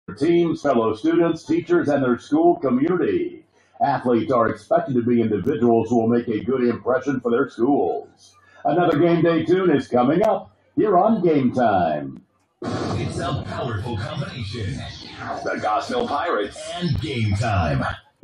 teams, fellow students, teachers, and their school community. Athletes are expected to be individuals who will make a good impression for their schools. Another game day tune is coming up here on Game Time. It's a powerful combination. The Gosnell Pirates and Game Time.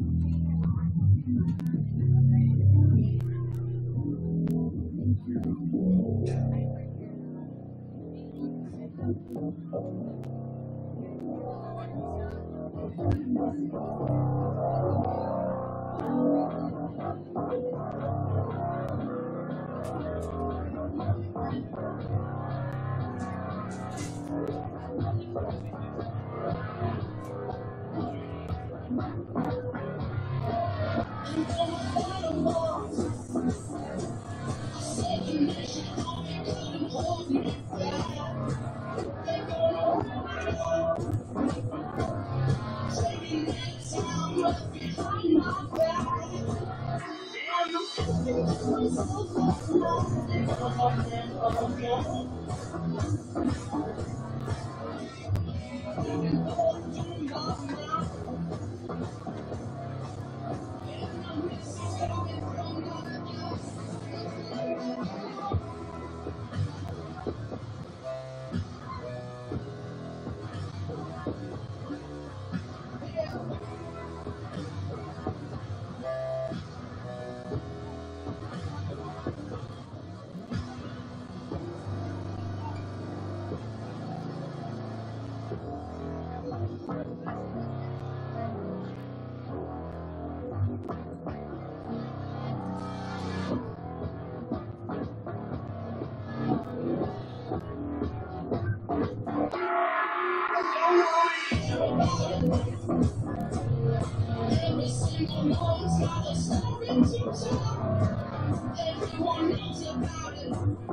Every single one's got a story to tell. Everyone knows about it.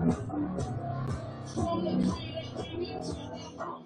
From the creator king to the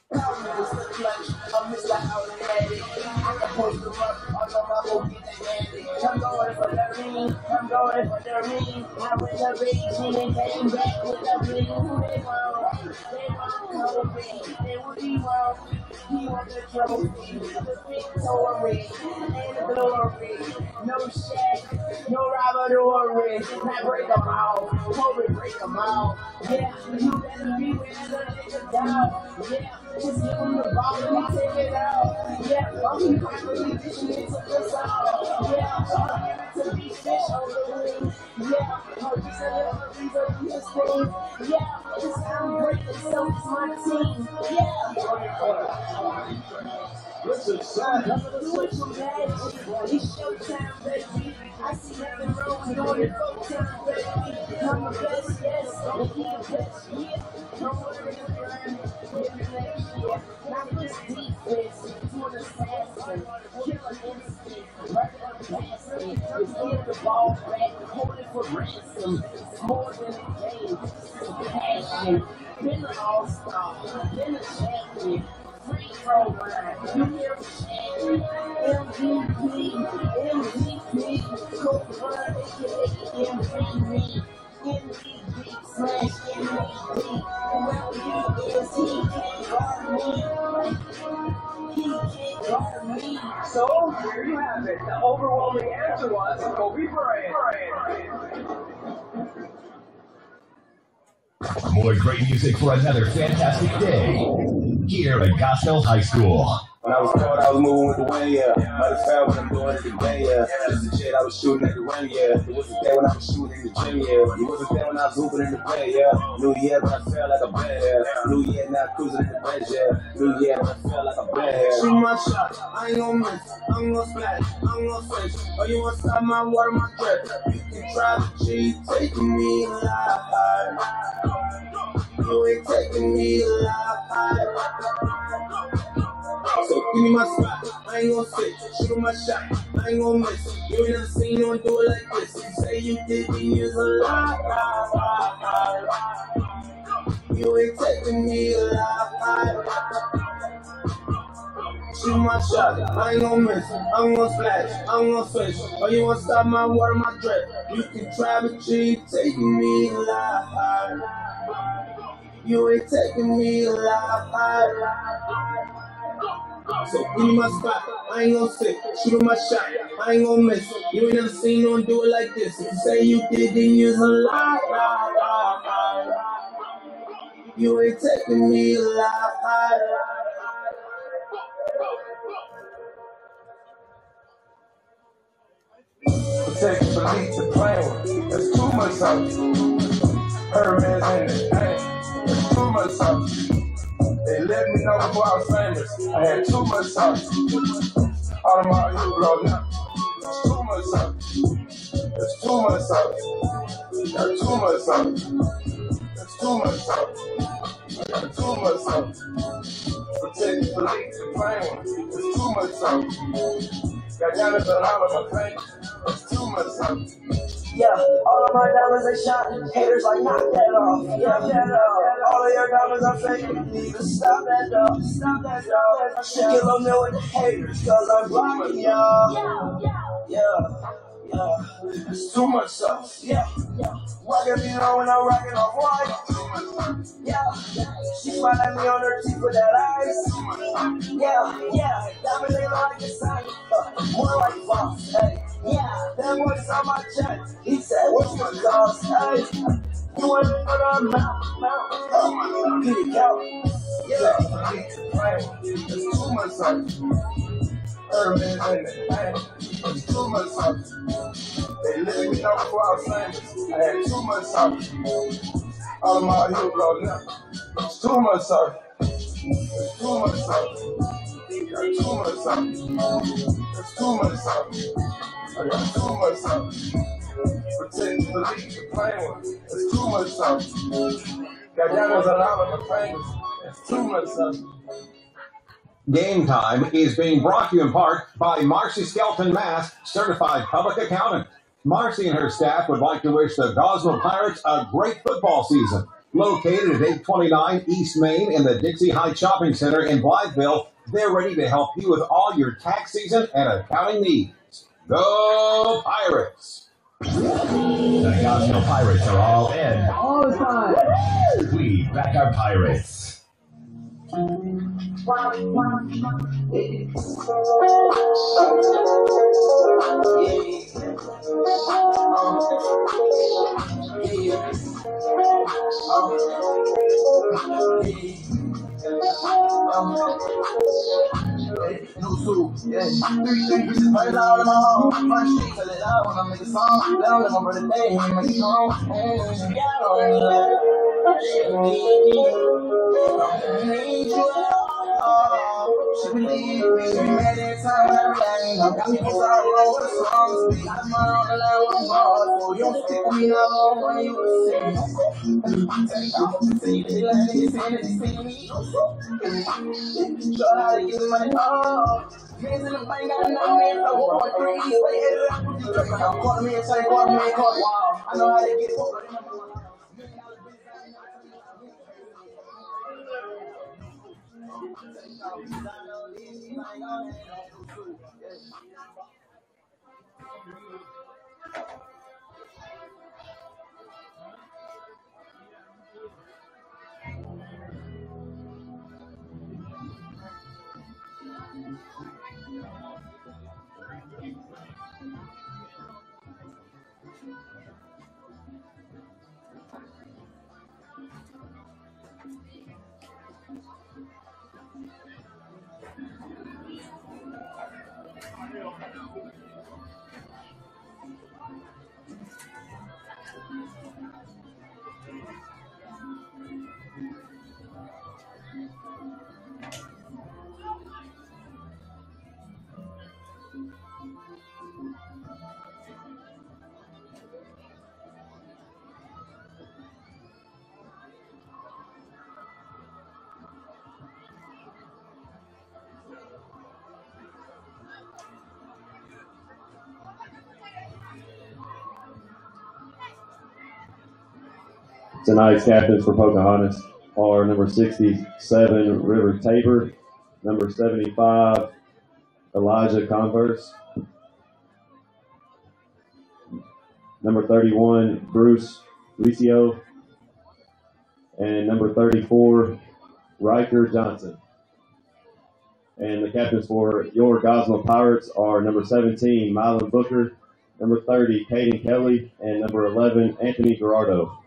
I'm Mr. Automatic. I can post them up, although my whole get that magic. I'm going for the ring, I'm going for the ring. I went to Beijing and came back with the bling. Who they want color ring, they would be wrong. He want the trophy, the victory, and the glory. No Shaq, no Robert Now break them out, Kobe break them out. Yeah, you better be with the nigga down. Yeah. Just give him the ball and he take it out. Yeah, I'm finally dishing it to the side. Yeah, I'll give it to these fish on the wing. Yeah, I'll just a little reason for this thing. Yeah, it's sound great and so is my team. Yeah. Do it for magic. It's showtime, baby. I see nothing wrong with doing it full time, baby. I'm the best, yes, and he the best, yeah. Don't worry, not just defense, doing assassin, killer instinct, murder passing, just give the ball back, hold it for ransom. It's more than a game, it's passion. Been an all-star, been a champion, free throw line, you hear me chanting, MVP, Kobe Bryant, aka MVP. MVP slash MVP. Well, he is, he can't guard me. He can't guard me. So, here you have it. The overwhelming answer was Kobe Bryant. More great music for another fantastic day here at Gosnell High School. When I was caught, I was moving with the wind, yeah. Might have fell when I'm doing it again, yeah. This is the shit I was shooting at the rim, yeah. It wasn't there when I was shooting in the gym, yeah. It wasn't there when I was hooping in the bed, yeah. New year, but I felt like a bad, yeah. New year, now cruising in the bench, yeah. New year, but I felt like a bad, yeah. Shoot my shot, I ain't gon' miss. I'm gon' splash, I'm gon' switch. Oh, you want stop my water, my drip. You can try to cheat, taking me alive. You ain't taking me alive. So give me my spot, I ain't gon' sit, shoot my shot, I ain't gon' miss. You ain't never seen no one do it like this. You say you did me is a lie. You ain't taking me alive. Shoot my shot, I ain't gon' miss. I'm gon' splash, I'm gon' switch. Oh, you wanna stop my water, my drip. You can try but cheat, taking me alive. You ain't taking me alive. So give me my spot. I ain't gon' sit. Shoot my shot. I ain't gon' miss. You ain't never seen no one do it like this. If you say you did, then you's a lie. You ain't taking me alive. Protect the lead to play with. That's too much sauce. Herman's in it. That's too much sauce. They let me know before I was famous. I had too much sauce. All of my you blow now. That's too much sauce. That's too much sauce. That's too much sauce. That's too much sauce. That's too much sauce. Protect the lead to play with. That's too much sauce. Got diamonds on all of my fingers. That's too much sauce. Yeah, all of my diamonds they shine. Haters like knock that off. Yeah, all of your diamonds are fake. You need to stop that dog. Stop that dog. Kill a million haters, cause I'm blocking y'all. Yeah. It's too much sauce. Yeah. Rockin' me on when I'm rockin' off white. Yeah. She smile at me on her teeth with that ice. Yeah. Diamonds ain't like a sign. More like boss. Hey. Yeah. That boy saw my check. He said, what's the cost? Hey. You want to put on mount. Get it out. Yeah. It's too much sauce. Herman's in it. It's too much sauce. They let me know before I was famous. I had too much sauce. All of my heel blow now. It's too much sauce. It's too much sauce. Got too much sauce. It's too much sauce. I got too much sauce. Protect the lead to play with. It's too much sauce. Got diamonds on all of my fingers. It's too much sauce. Game Time is being brought to you in part by Marcy Skelton Mass, certified public accountant. Marcy and her staff would like to wish the Gosnell Pirates a great football season. Located at 829 East Main in the Dixie Heights Shopping Center in Blytheville, they're ready to help you with all your tax season and accounting needs. Go Pirates! The Gosnell Pirates are all in. All the time. We back our Pirates. No suit, yeah. 3 pieces, put it all in my home. Front street, tell it out when I make a song. Let them over the day, make it home. She believe me, she mad every time I react. I'm got me for sorrow with the songs. I'm on the line with the ball. So you don't stick with me now, long when you listen. Take off, see, they like they say me. Show how to get the money off. Hands in the bank, got another man, so 1.3. Stay headed up with the drink. I'm calling me a tank, calling me a car. Wow, I know how to get it. Tonight's captains for Pocahontas are number 67, River Tabor, number 75, Elijah Converse, number 31, Bruce Riccio, and number 34, Riker Johnson. And the captains for your Gosnell Pirates are number 17, Mylan Booker, number 30, Caden Kelly, and number 11, Anthony Gerardo.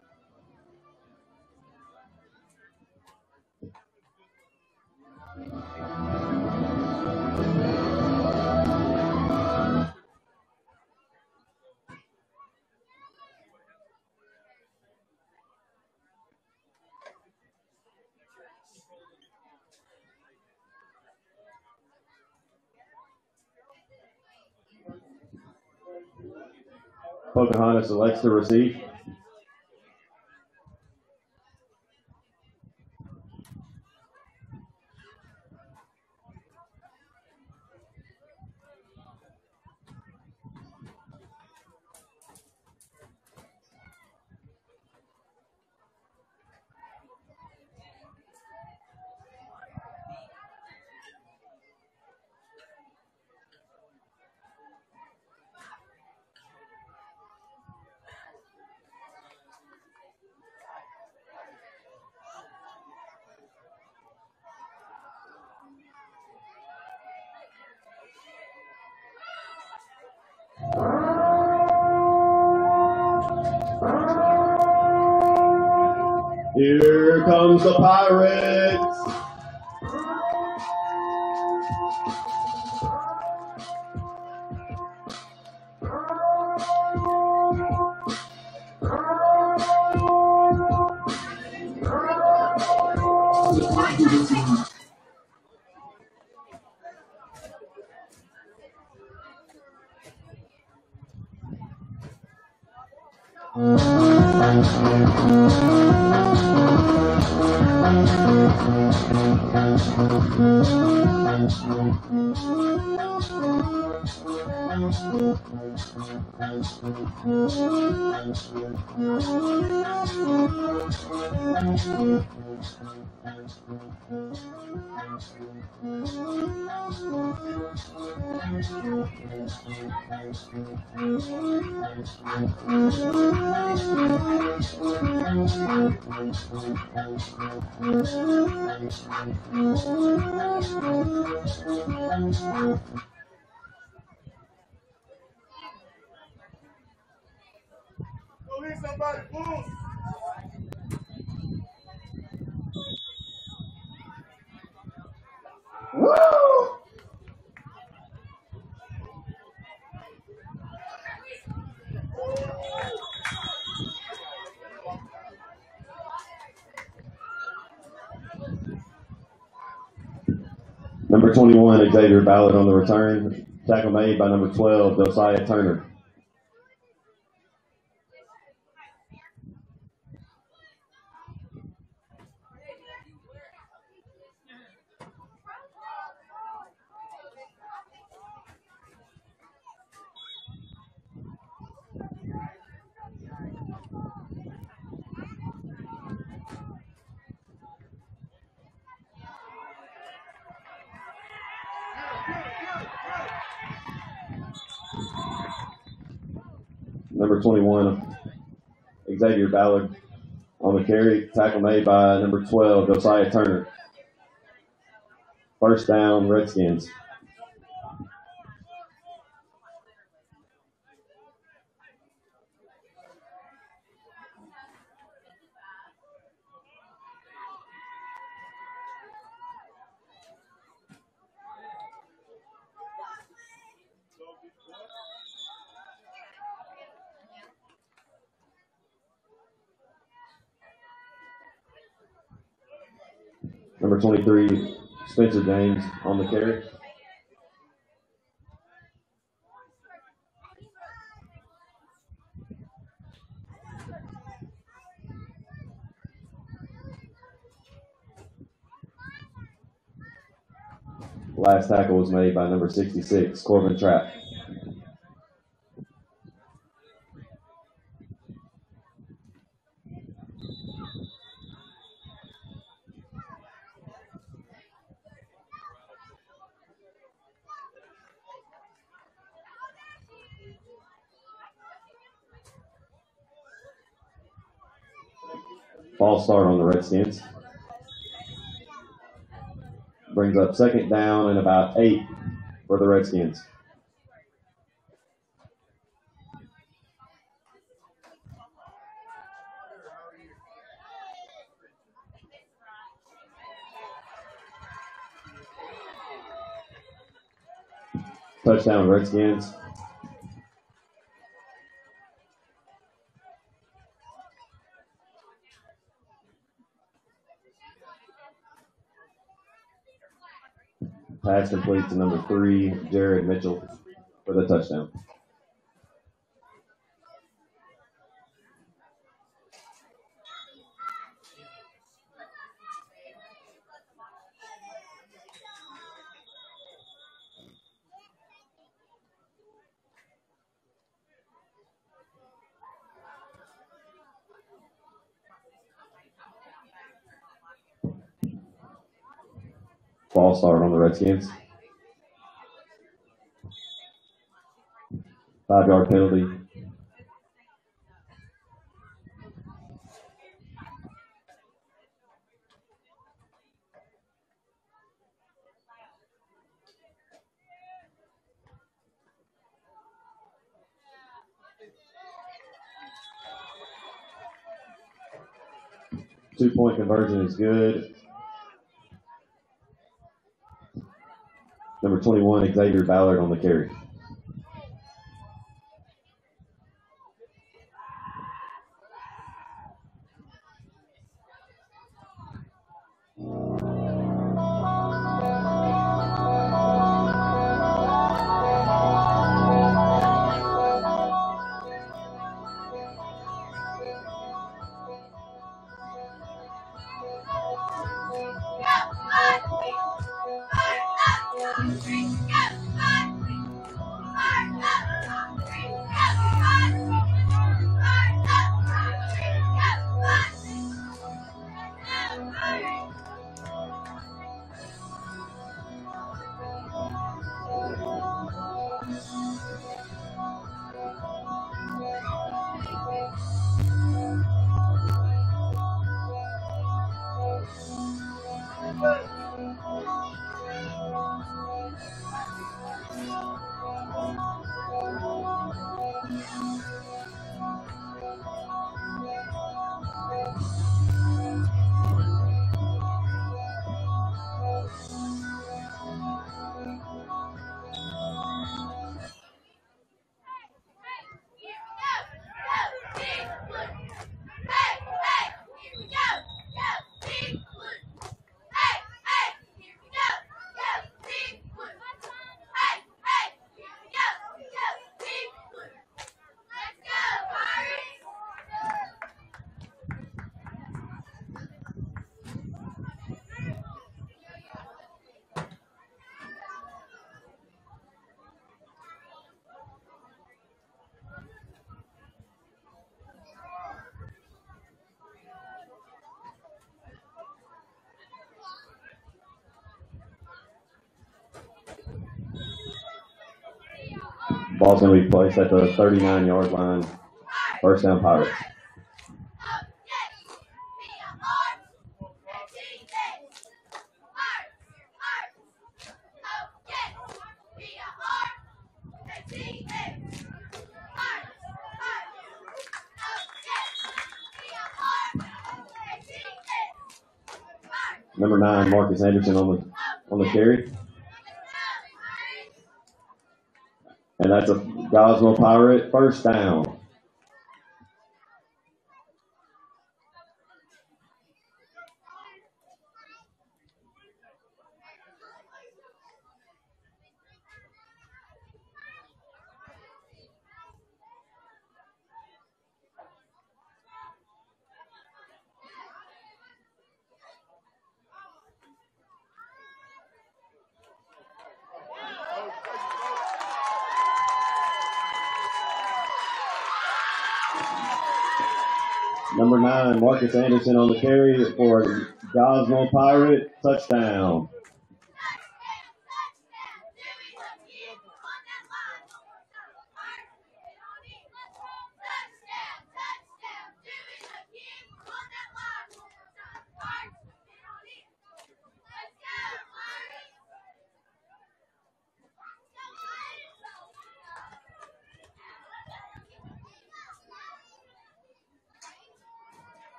Pocahontas elects to receive. Here comes the Pirates. Number 21, Xavier Ballard on the return. Tackle made by number 12, Josiah Turner. Number 21, Xavier Ballard on the carry. Tackle made by number 12, Josiah Turner. First down, Redskins. Number 23, Spencer James on the carry. Last tackle was made by number 66, Corbin Trapp. False start on the Redskins. Brings up second down and about 8 for the Redskins. Touchdown, Redskins. Pass complete to number 3, Jared Mitchell, for the touchdown. False start on the Redskins. 5-yard penalty. Two-point conversion is good. Number 21, Xavier Ballard on the carry. Ball's going to be placed at the 39-yard line. First down, Pirates. Number 9, Marcus Anderson on the carry. And that's a Gosnell Pirate first down. Number 9, Marcus Anderson on the carry for Gosnell Pirate touchdown.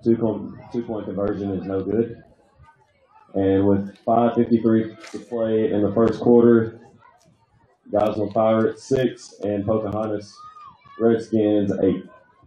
Two-point conversion is no good. And with 5:53 to play in the first quarter, Gosnell Pirates 6 and Pocahontas Redskins 8.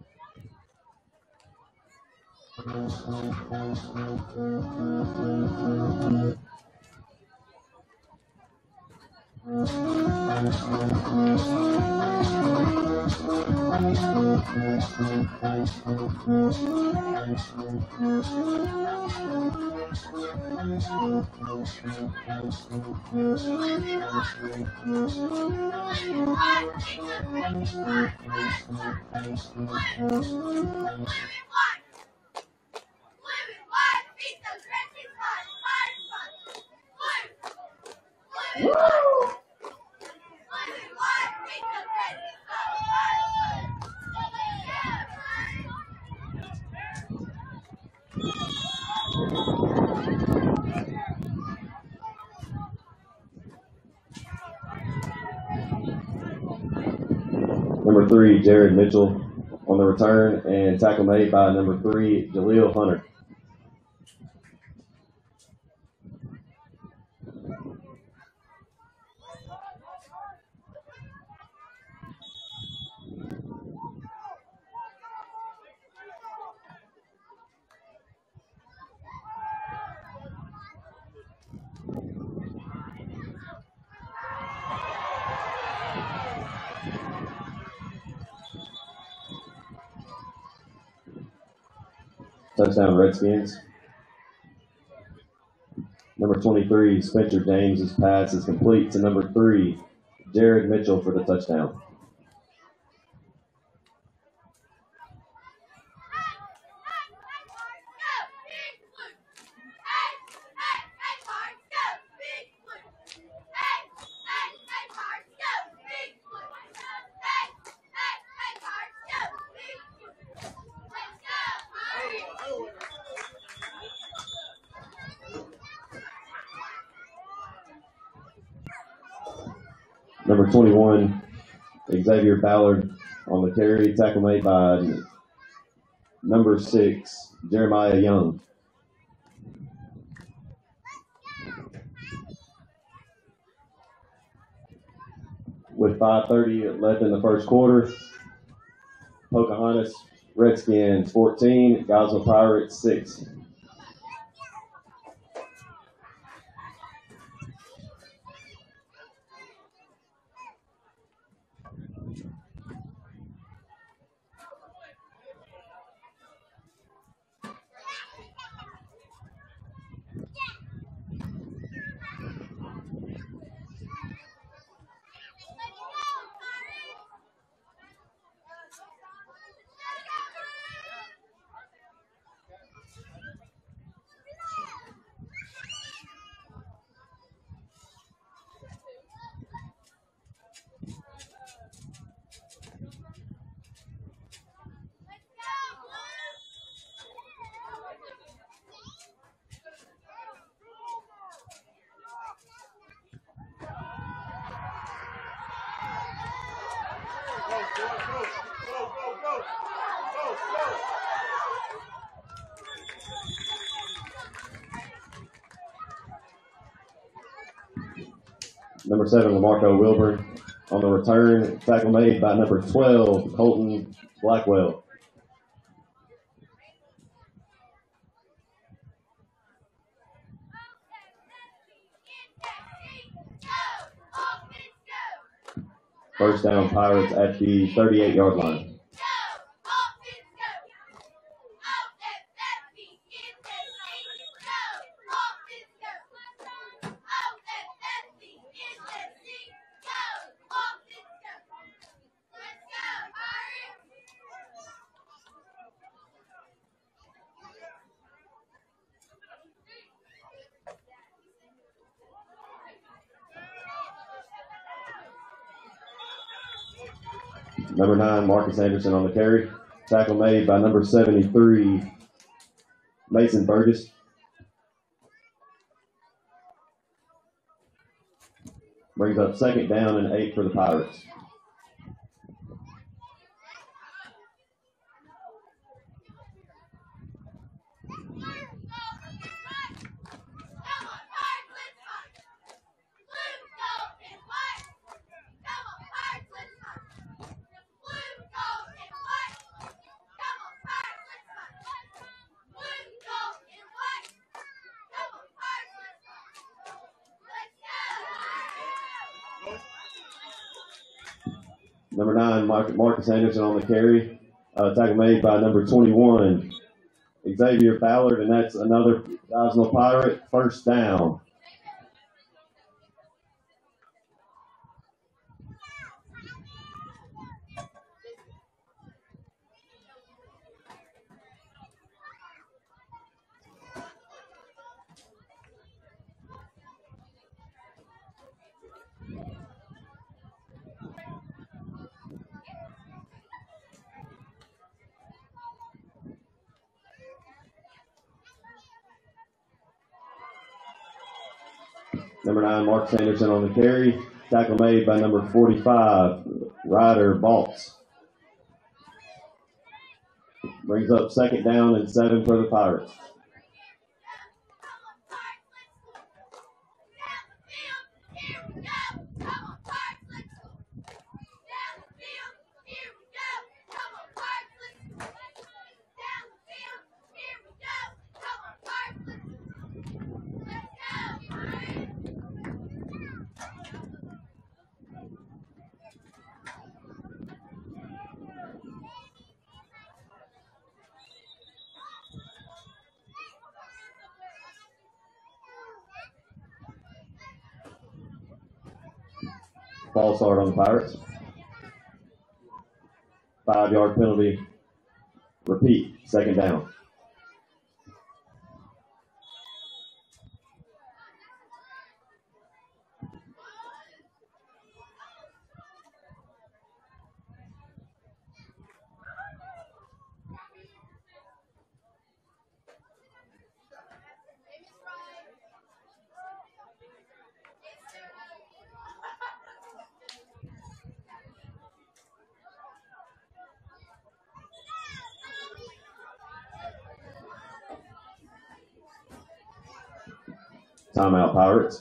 Number 3, Jared Mitchell on the return, and tackle made by number 3, Jaleel Hunter. Touchdown Redskins. Number 23, Spencer James's pass is complete to number 3, Jared Mitchell for the touchdown. Number 21, Xavier Ballard on the carry, tackle made by number 6, Jeremiah Young. With 5:30 left in the first quarter, Pocahontas Redskins 14, Gosnell Pirates 6. Number 7, Lamarco Wilburn on the return, tackle made by number 12, Colton Blackwell. First down Pirates at the 38-yard line. Number 9, Marcus Anderson on the carry. Tackle made by number 73, Mason Burgess. Brings up second down and 8 for the Pirates. Number 9, Marcus Anderson on the carry. Tackle made by number 21, Xavier Ballard, and that's another Gosnell Pirate first down. Number 9, Marcus Anderson on the carry. Tackle made by number 45, Ryder Baltz. Brings up second down and 7 for the Pirates. False start on the Pirates. 5-yard penalty. Repeat, second down. Timeout, Pirates.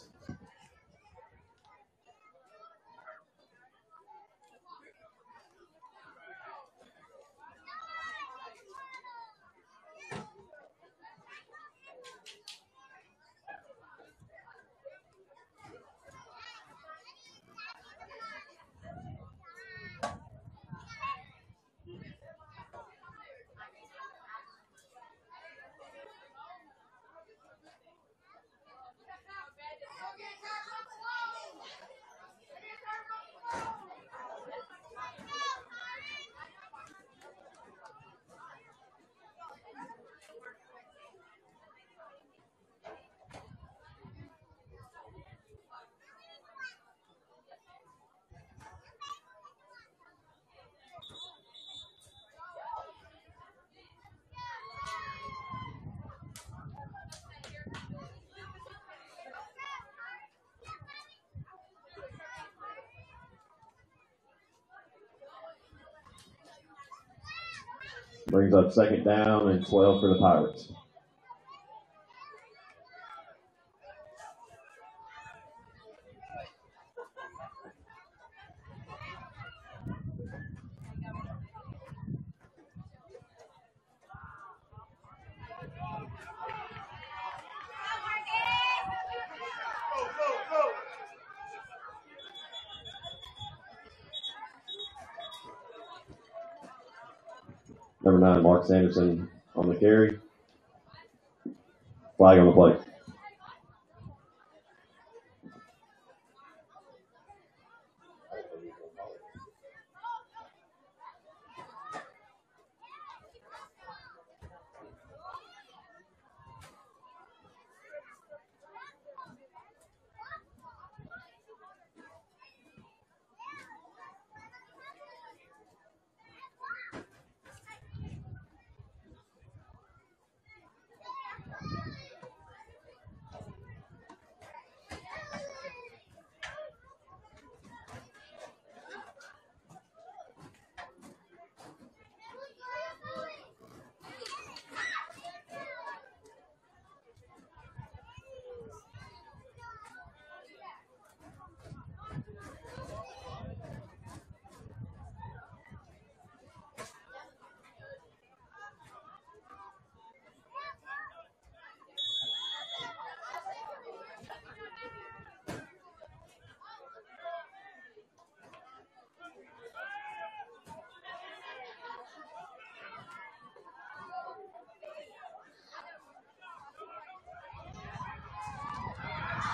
Brings up second down and 12 for the Pirates. Number 9, Marcus Anderson on the carry. Flag on the play.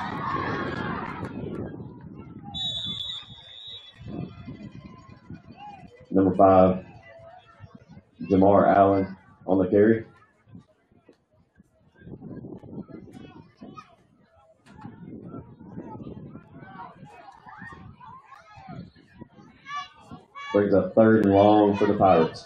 Number 5, Jamar Allen on the carry. Brings up 3rd and long for the Pirates.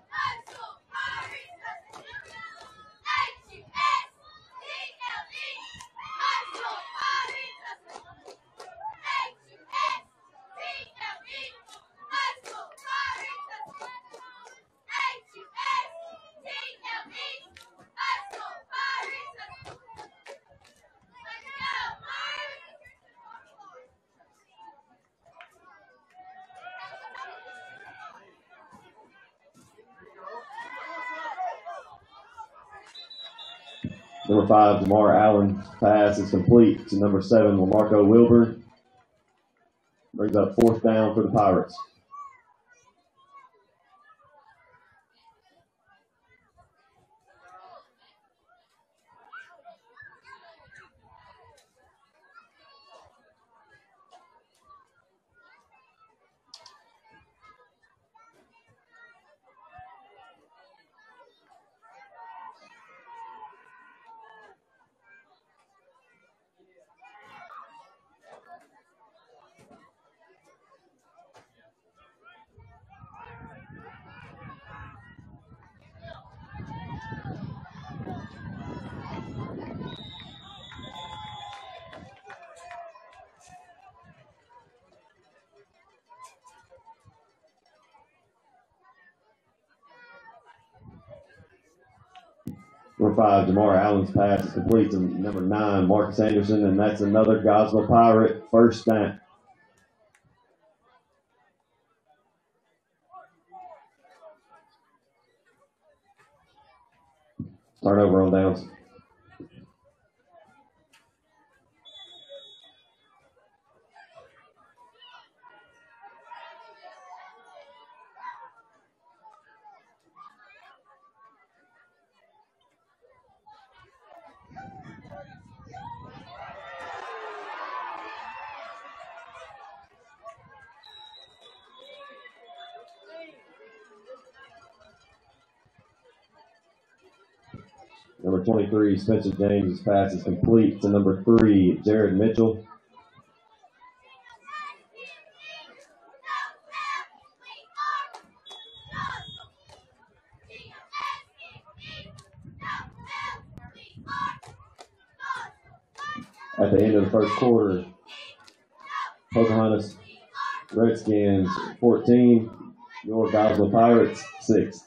Number 5, Jamar Allen's pass is complete to number 7, Lamarco Wilburn. Brings up 4th down for the Pirates. Number 5, Jamar Allen's pass is complete to number 9, Marcus Anderson, and that's another Gosnell Pirate 1st down. Turnover on downs. Number 23, Spencer James' pass is complete to number 3, Jared Mitchell. At the end of the 1st quarter, Pocahontas Redskins 14, your Gosnell Pirates 6.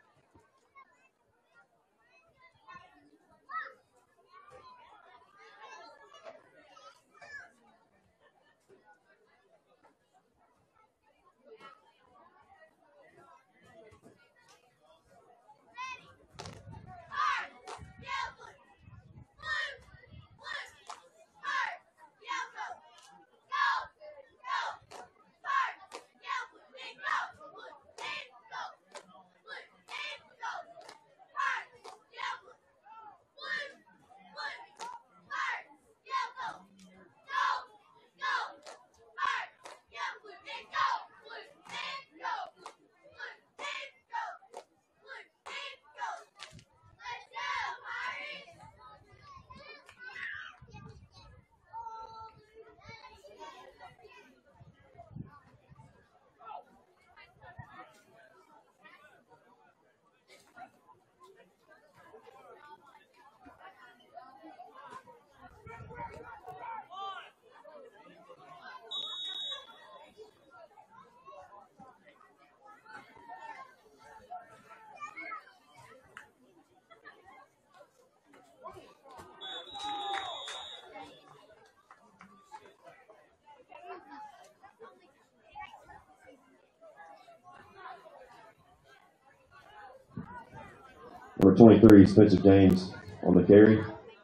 Number 23, Spencer James on the carry.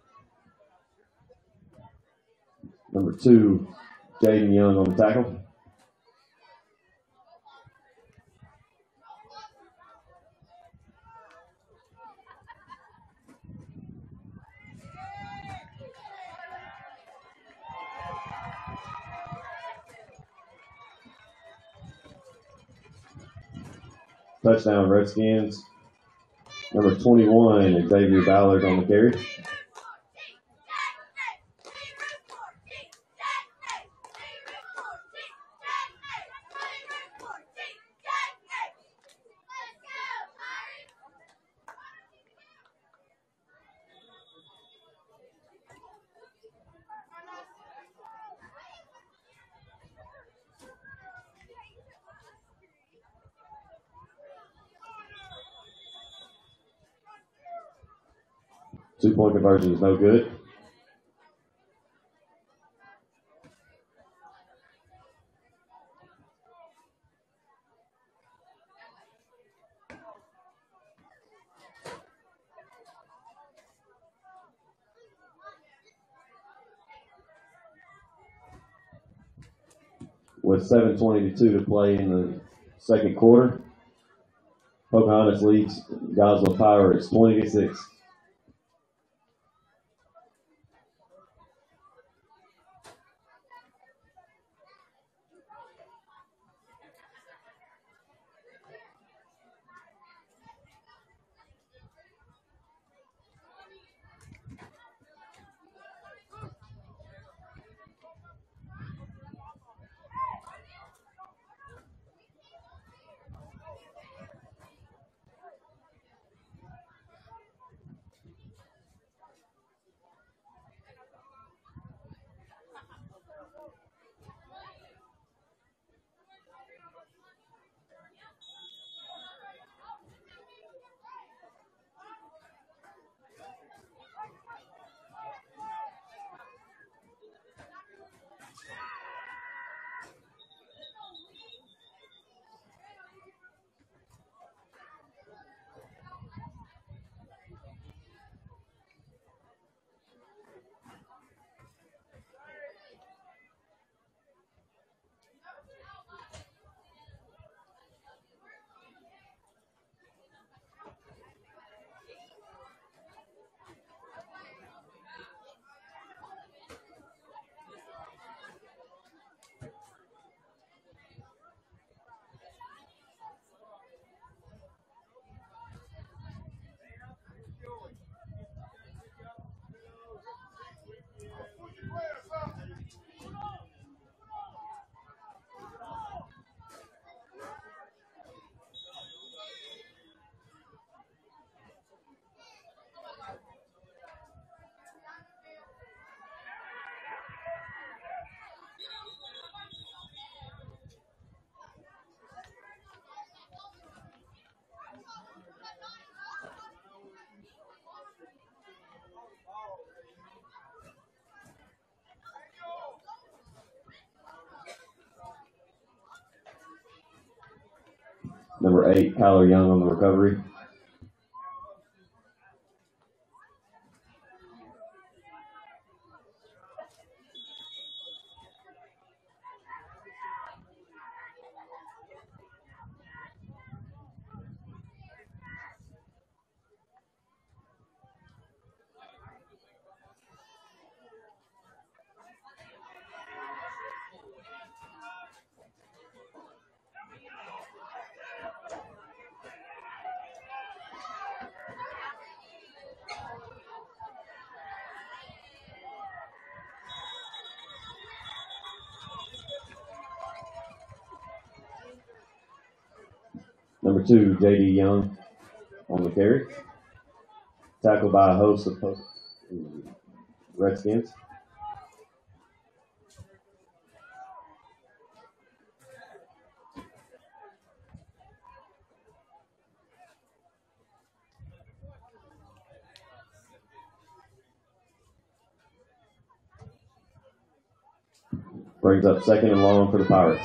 Number 2, Jaden Young on the tackle. Touchdown, Redskins. Number 21, Xavier Ballard on the carry. Two-point conversion is no good. With 7:22 to play in the second quarter, Pocahontas leads Gosnell Pirates 20-6. Number 8, Kyler Young on the recovery. Number 2, J.D. Young on the carry. Tackled by a host of Redskins. Brings up second and long for the Pirates.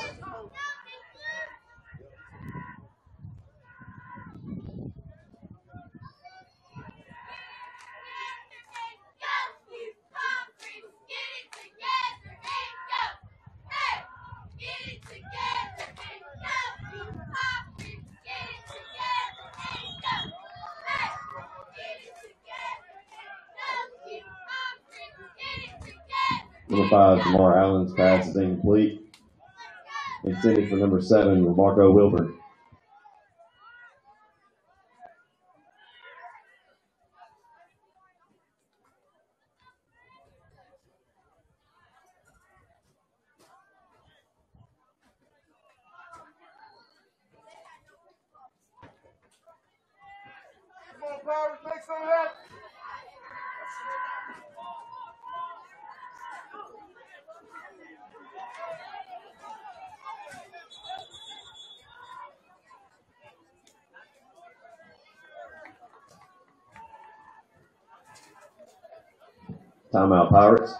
Number 5, Jamar Allen's pass is incomplete. Intended for number 7, Marco Wilburn. Pirates, make some of that. Timeout, Pirates.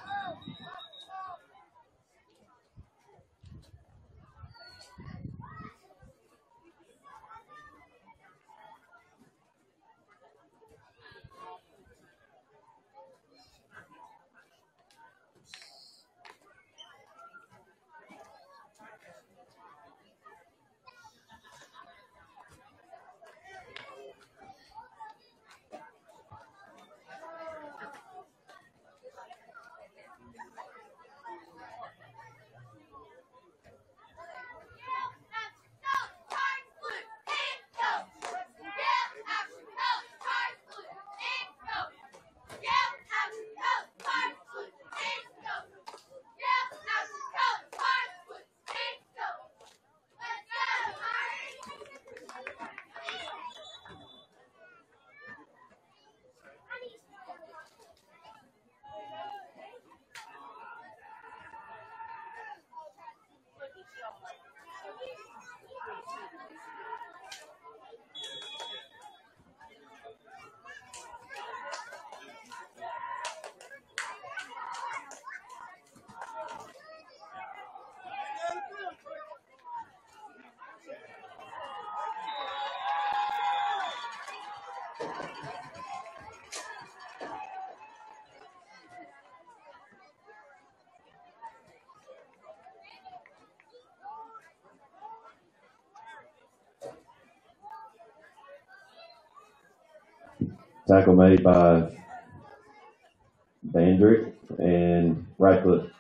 Tackle made by Bandrick and Radcliffe.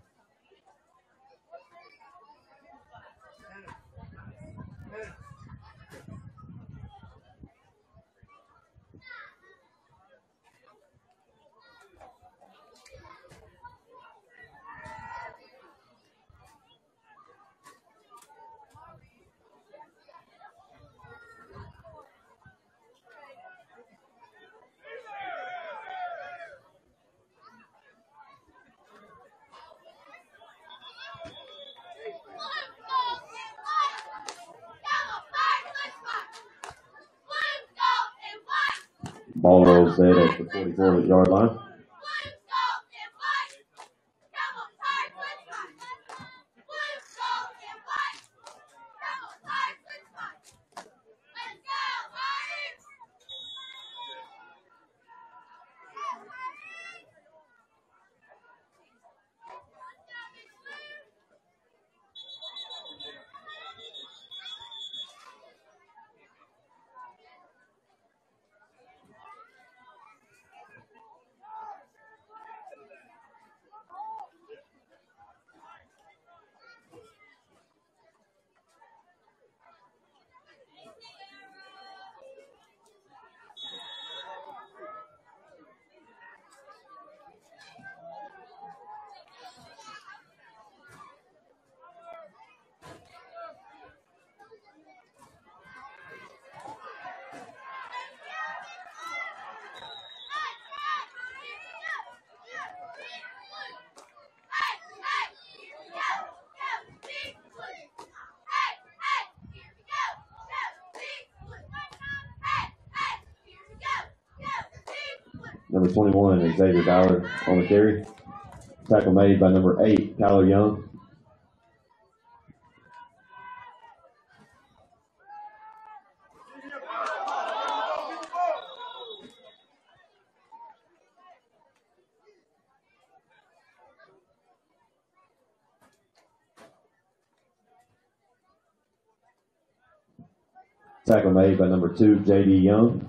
Ball rolls dead at the 44-yard line. Number 21, Xavier Ballard on the carry. Tackle made by number 8, Kyler Young. Tackle made by number 2, J.D. Young.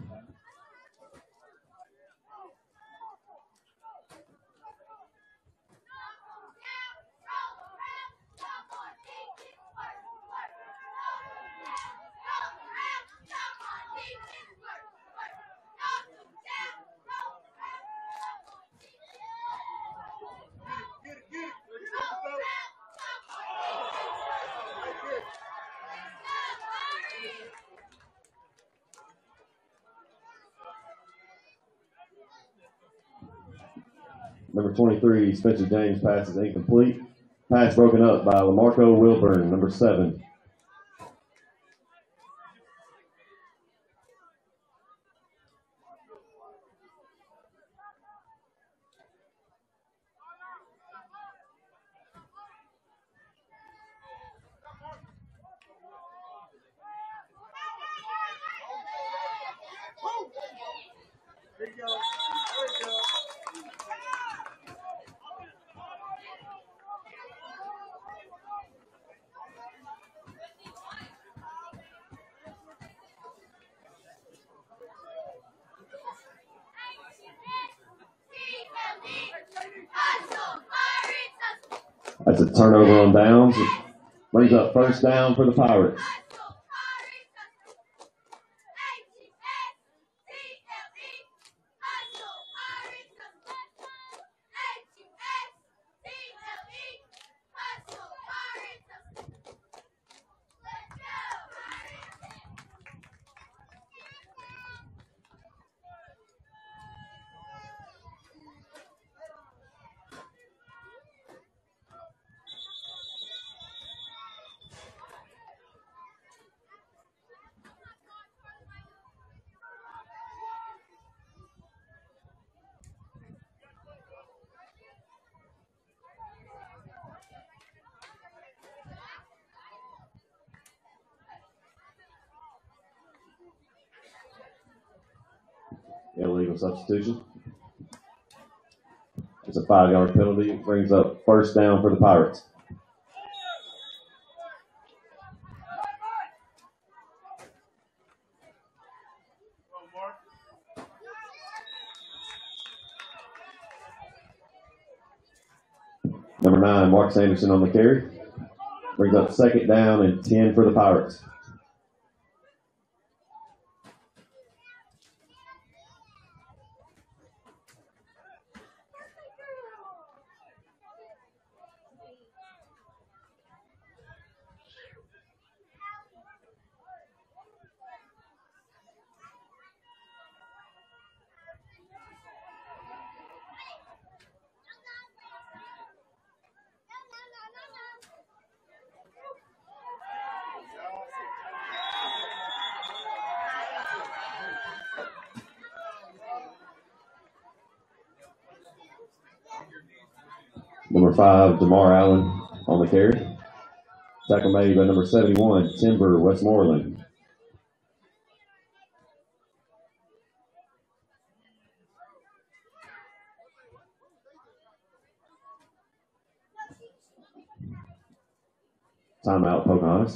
Number 23, Spencer James, pass is incomplete. Pass broken up by LaMarco Wilburn, number 7. That's a turnover on downs. It brings up first down for the Pirates. Illegal substitution. It's a 5-yard penalty. It brings up first down for the Pirates. Number 9, Mark Sanderson on the carry. Brings up second down and 10 for the Pirates. Number 5, DeMar Allen on the carry. Tackle made by number 71, Timber Westmoreland. Timeout, Pocahontas.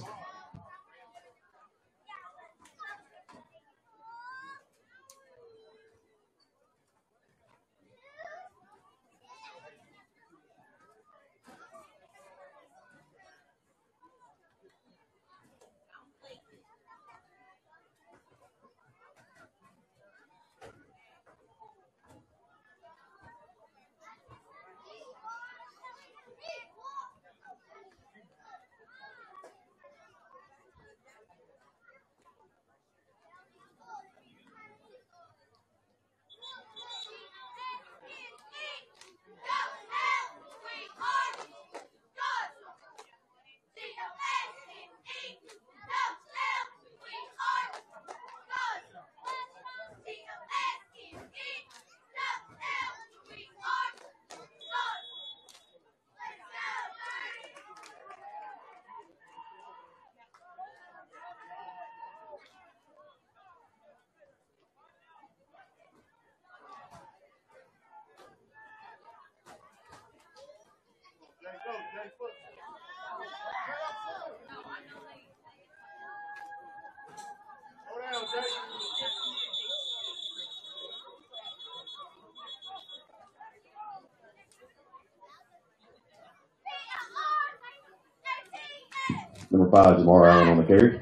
Number 5, DeMar Allen on the carry.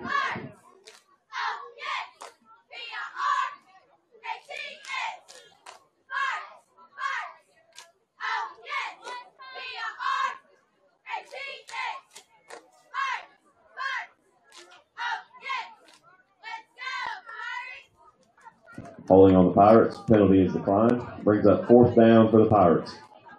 Holding on the Pirates. Penalty is declined. Brings up fourth down for the Pirates.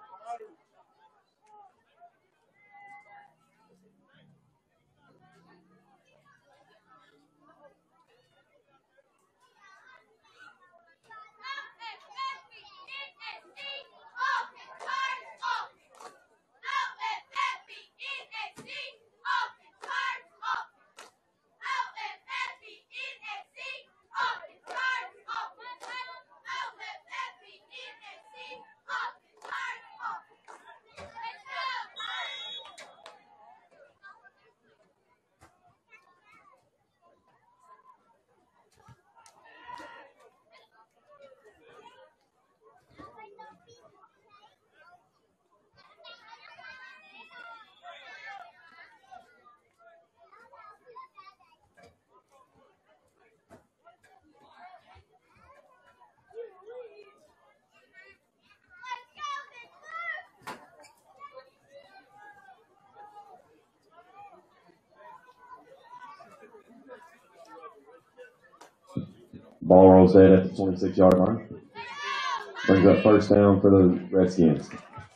Ball rolls dead at the 26-yard line. Brings up first down for the Redskins.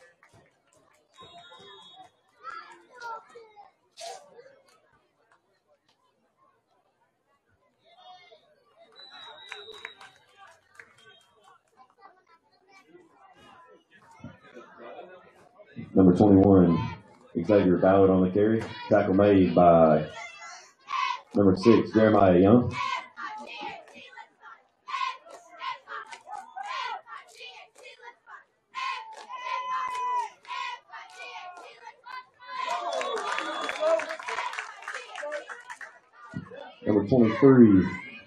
Number 21, Xavier Ballard on the carry. Tackle made by number 6, Jeremiah Young. Number 23,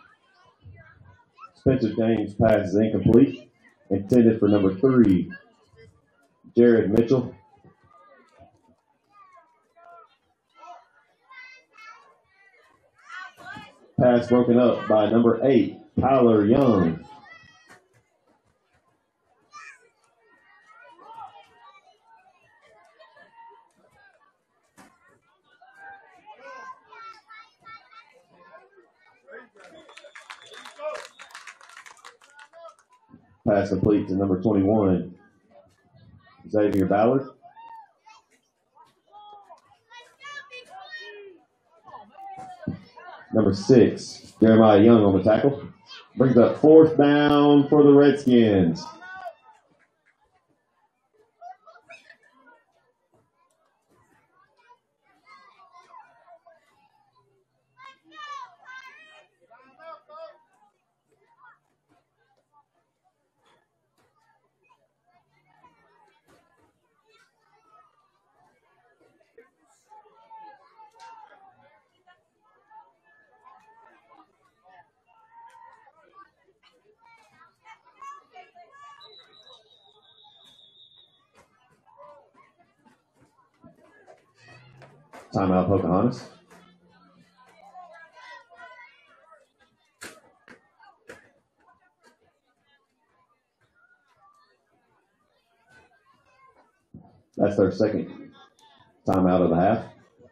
Spencer James pass is incomplete. Intended for number 3, Jared Mitchell. Pass broken up by number 8, Tyler Young. Pass complete to number 21, Xavier Ballard. Number 6, Jeremiah Young on the tackle. Brings up fourth down for the Redskins. Timeout, Pocahontas. That's their second timeout of the half.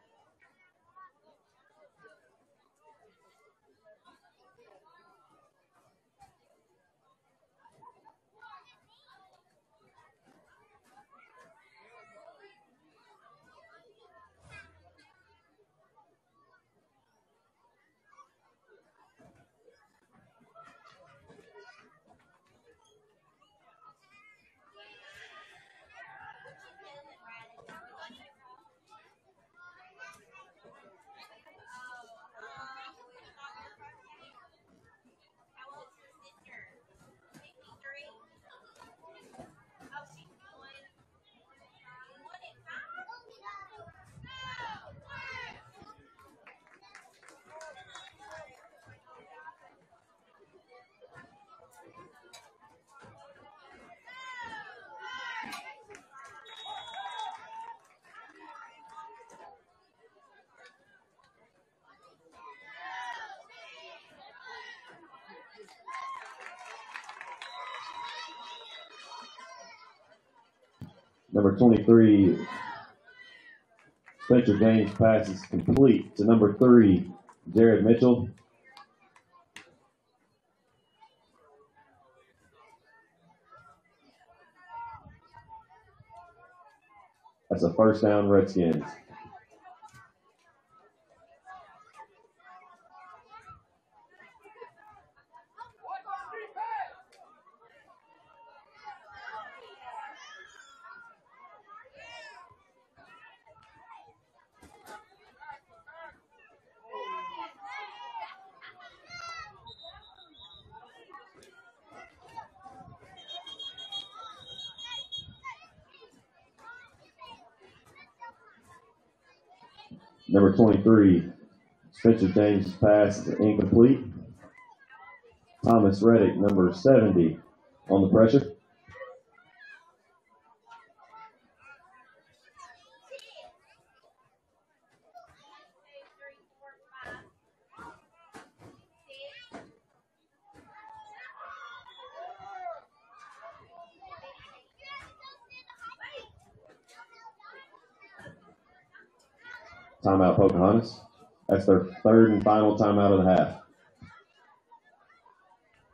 Number 23, Spencer James pass is complete to number 3, Jared Mitchell. That's a first down, Redskins. Number 23, Spencer James' pass is incomplete. Thomas Reddick, number 70, on the pressure. Timeout, Pocahontas. That's their third and final timeout of the half.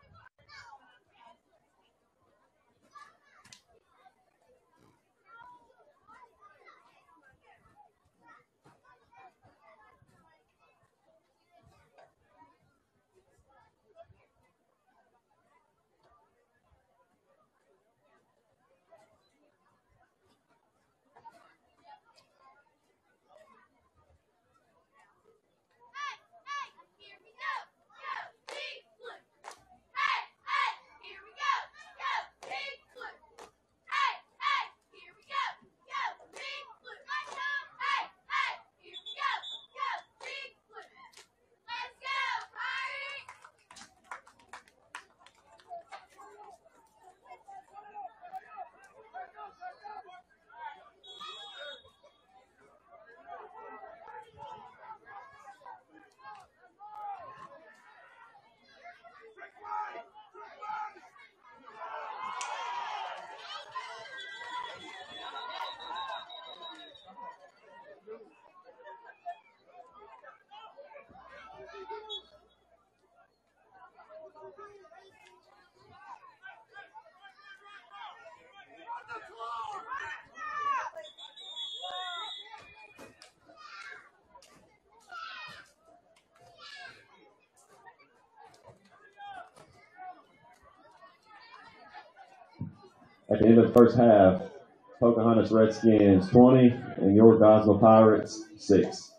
At the end of the first half, Pocahontas Redskins 20 and your Gosnell Pirates 6.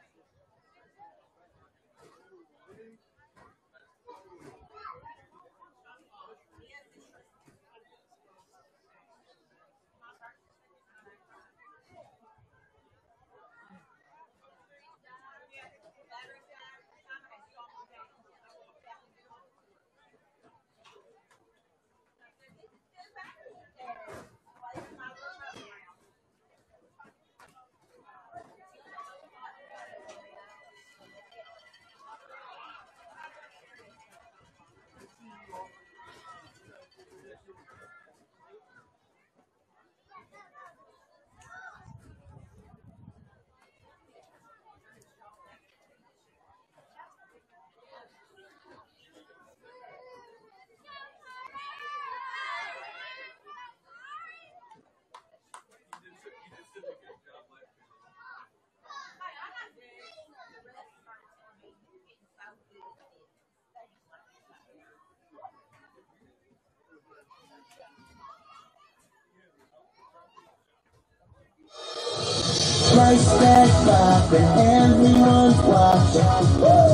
First step up and everyone's watching.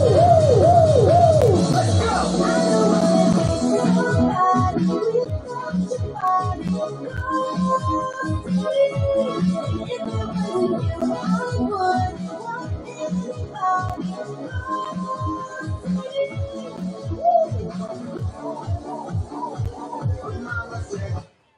Let's go! I don't wanna be somebody without somebody. If it wasn't you, I wouldn't want anybody.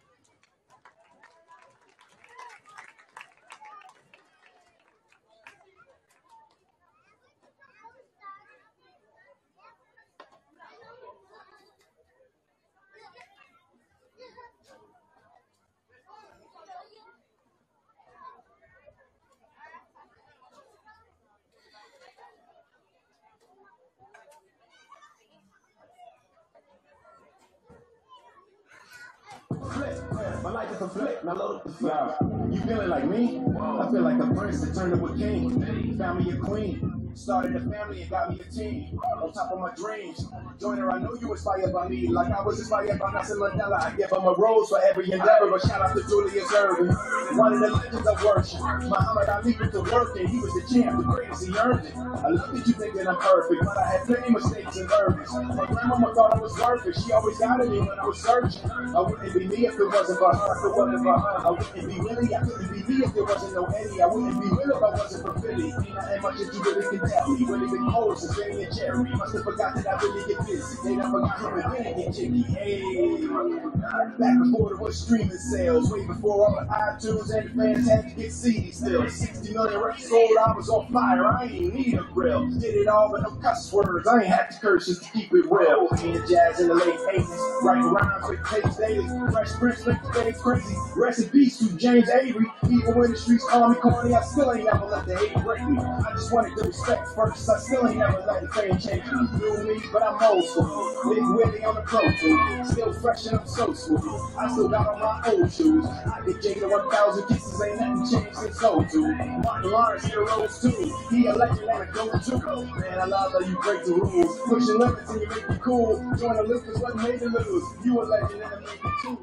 My life is a flip, now load up the flower. You feeling like me? I feel like a prince that turned into a king. Found me a queen. Started a family and got me a team. On top of my dreams. Joiner, I know you inspired by me. Like I was inspired by Nelson Mandela. I give him a rose for every endeavor. But shout out to Julius Erving. One of the legends of worship. Muhammad Ali went to work and he was the champ. The greatest, he earned it. I look at you thinking I'm perfect. But I had plenty mistakes and nervous. My grandmama thought I was worth it. She always guided me when I was searching. I wouldn't be me if it wasn't for her. If it wasn't for her, I wouldn't be Willie. I couldn't be me if there wasn't no Eddie. I wouldn't be Will if I wasn't for Philly. Ain't nothing much that you really can tell me. Really been cold since Benny and Jerry. Must have forgot that I really get busy. They never forgot him and Benny get jiggy. Hey, back before there was streaming sales. Way before all the iTunes and the fans had to get CD still. 60 million records sold, I was on fire. I ain't even need a grill. Did it all with no cuss words. I ain't had to curse just to keep it real. Me and Jazz in the late 80s. Writing rhymes with tapes daily. Fresh Prince licked the face crazy. Rest in peace to James Avery. Even when the streets call me corny, I still ain't never let the hate break me. I just wanted the respect first. I still ain't never let the fame change me. New me, but I'm old school. Big Willie on the pro tool. Still fresh and I'm so smooth. I still got on my old shoes. I get Jada 1,000 kisses, ain't nothing changed since '02. Martin Lawrence heroes too. He a legend and a go-to. Man, I love how you break the rules. Pushing limits and you make me cool. Join the loop is what made me lose. You a legend and I make me too.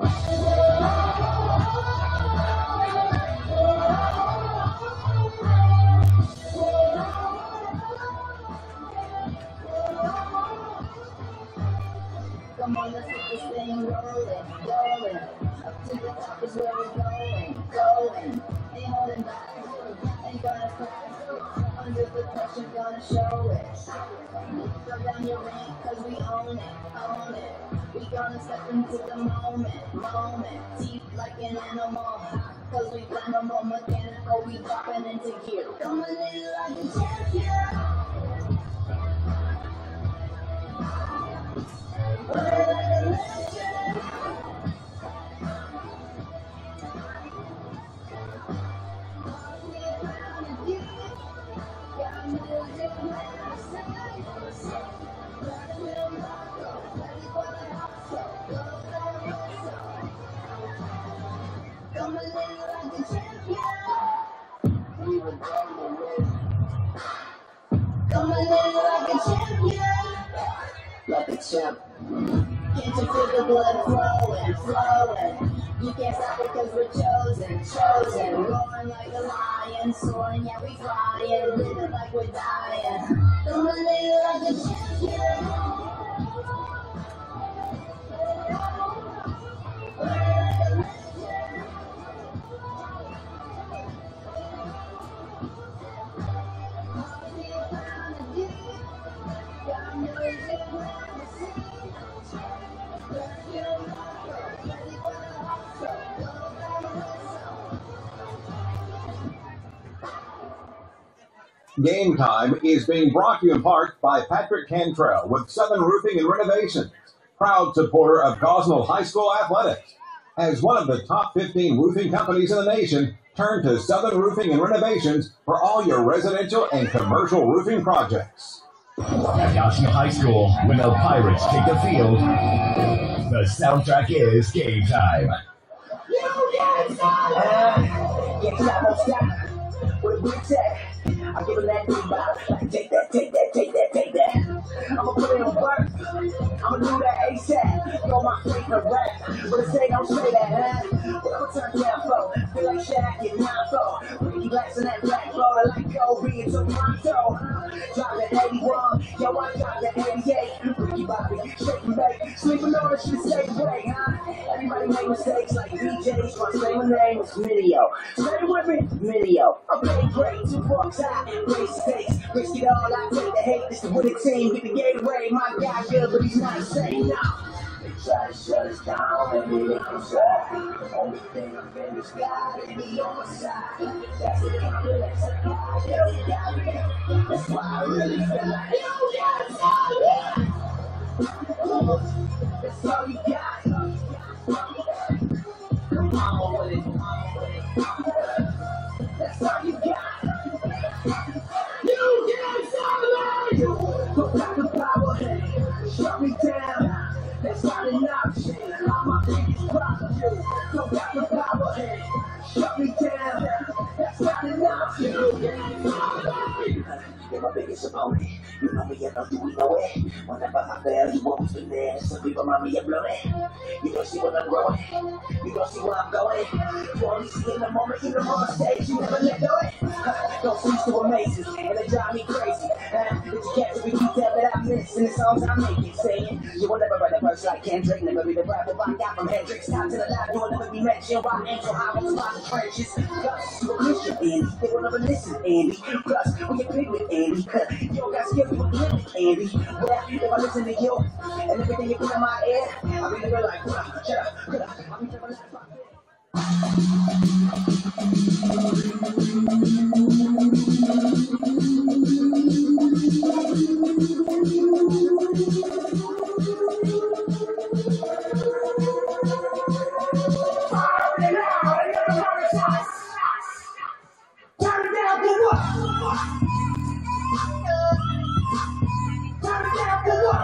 Come on, let's get this thing rolling, rolling. Up to the top is where we're going, going. Ain't holding back, ain't gonna crack. Under the pressure, gonna show it. Throw down your ring, cause we own it, own it. We gonna step into the moment, moment. Teeth like an animal, cause we animal mechanical. We dropping into gear. Coming in like a champion. Coming in like a champion, like a champ. Can't you feel the blood flowing, flowing? You can't stop it cause we're chosen, chosen. Roaring like a lion, soaring, yeah we flying. Living like we're dying. Dominating like a champion. Game Time is being brought to you in part by Patrick Cantrell with Southern Roofing and Renovations, proud supporter of Gosnell High School athletics. As one of the top 15 roofing companies in the nation, turn to Southern Roofing and Renovations for all your residential and commercial roofing projects. At Gosnell High School, when the Pirates take the field, the soundtrack is Game Time. With a big tech, I give him that big bop. Like, take that, take that, take that, take that. I'ma put it in work. I'ma do that ASAP. You're my favorite rap. But say don't say that, huh? What I'ma turn down for? Feel like Shaq and Napo. Ricky Blacks in that black ball. Like Kobe and Toronto. Drop that 81. Yo, I got that 88. Ricky Bobby, shake and bake. Sleeping on it, should stay away, huh? Everybody make mistakes like DJs. My same name is Minio. Say with me, Minio. Okay, great, 2 bucks high, raise stakes, risk it all, I take the hate, this is what it team, get the Gatorade, my guy good, but he's not saying no. They try to shut us down, and we ain't inside. Only thing I'm in the sky, they be on my side. That's the complex I got, yo, you got me. That's why I really feel like, yo, yeah, that's all you got. I'm on with it. That's all you got. You get somebody. Go back to power. Shut me down. That's not an option. I'm my biggest problem. Go back to power. Shut me down. That's not an option. You get somebody. You're my biggest opponent. You know me, I know you, we know it. Whenever I fail, you always been there. Some people remind me of blowing. You don't see what I'm growing. You don't see where I'm going. You only see in the moment, even on stage, you never let go it. Don't cease to amaze it, and it drive me crazy. Did you catch every detail that I miss in the songs I make? Saying you will never write a verse like Kendrick, never be the rapper I got from Hendrix. Time to the life, you will never be mentioned. Why Angel High was about the trenches? Plus, you a Christian, Andy. They will never listen, Andy. Plus, we get big with Andy. You don't got skills, you a limit, Andy. Well, if I listen to you and everything you put in my ear, I'll be living like, shut up. I'll be living like turn it down for what? Turn it down for what?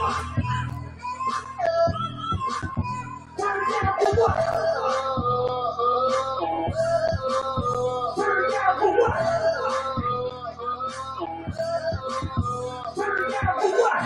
Turn it down for what? Turn it down for what? Turn it down for what?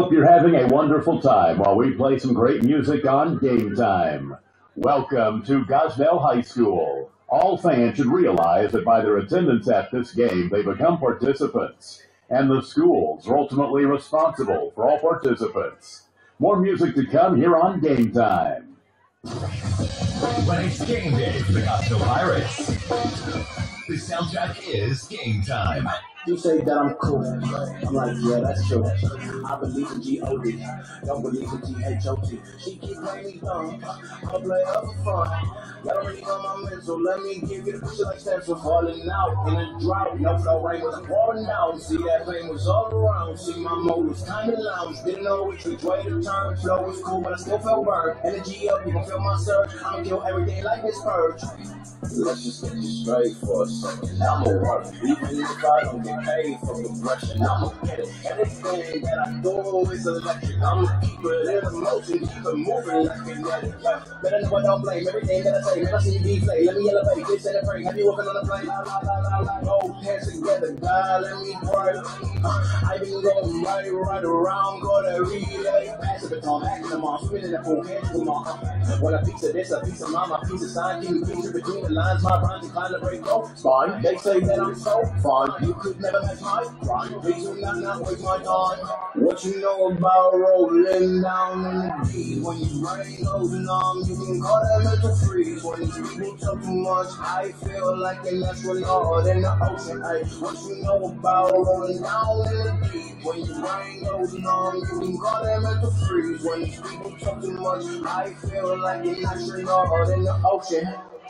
hope you're having a wonderful time while we play some great music on Game Time. Welcome to Gosnell High School. All fans should realize that by their attendance at this game, they become participants, and the schools are ultimately responsible for all participants. More music to come here on Game Time. When it's game day for the Gosnell Pirates, the soundtrack is Game Time. You say that I'm cool. I'm like, yeah, that's true. I believe in G-O-D. Don't believe in G-H-O-T. She keep playing me dumb. I'll play her for fun. Y'all don't really know my mental. Let me give you the picture like stencil. Falling out in a drought. No flow rain was pouring down. See, that pain was all around. See, my mode was kind of lounge. Didn't know which way to turn. Flow was cool, but I still felt burned. Energy up, you gon' feel my surge. I'ma kill everything like this purge. Let's just get this straight for a second. I'ma work. Even if I don't get paid for progression, I'ma get it. Anything that I do is electric. I'ma keep it in motion, keep it moving like kinetic. Better know I don't blame everything that I say. Never see me play. Let me elevate, get set and pray. Have you working on the plane? Hold hands together, God, let me pray. I been going right around, go to relay. Pass the baton, back in the mall, swimming in the pool, can't do them all. Want a piece of this, a piece of mine, a piece of sign. Can you picture between the lines? My rhymes inclined to break no spine. They say that I'm so fine. You could never match my grind. Please do not waste my time. What you know about rolling down in the deep? When you rain goes numb, you can call that mental freeze. When these people talk too much, I feel like an astronaut in the ocean. Ay, what you know about rolling down in the deep? When your rain goes numb, you can call that mental freeze. When these people talk too much, I feel like an astronaut in the ocean.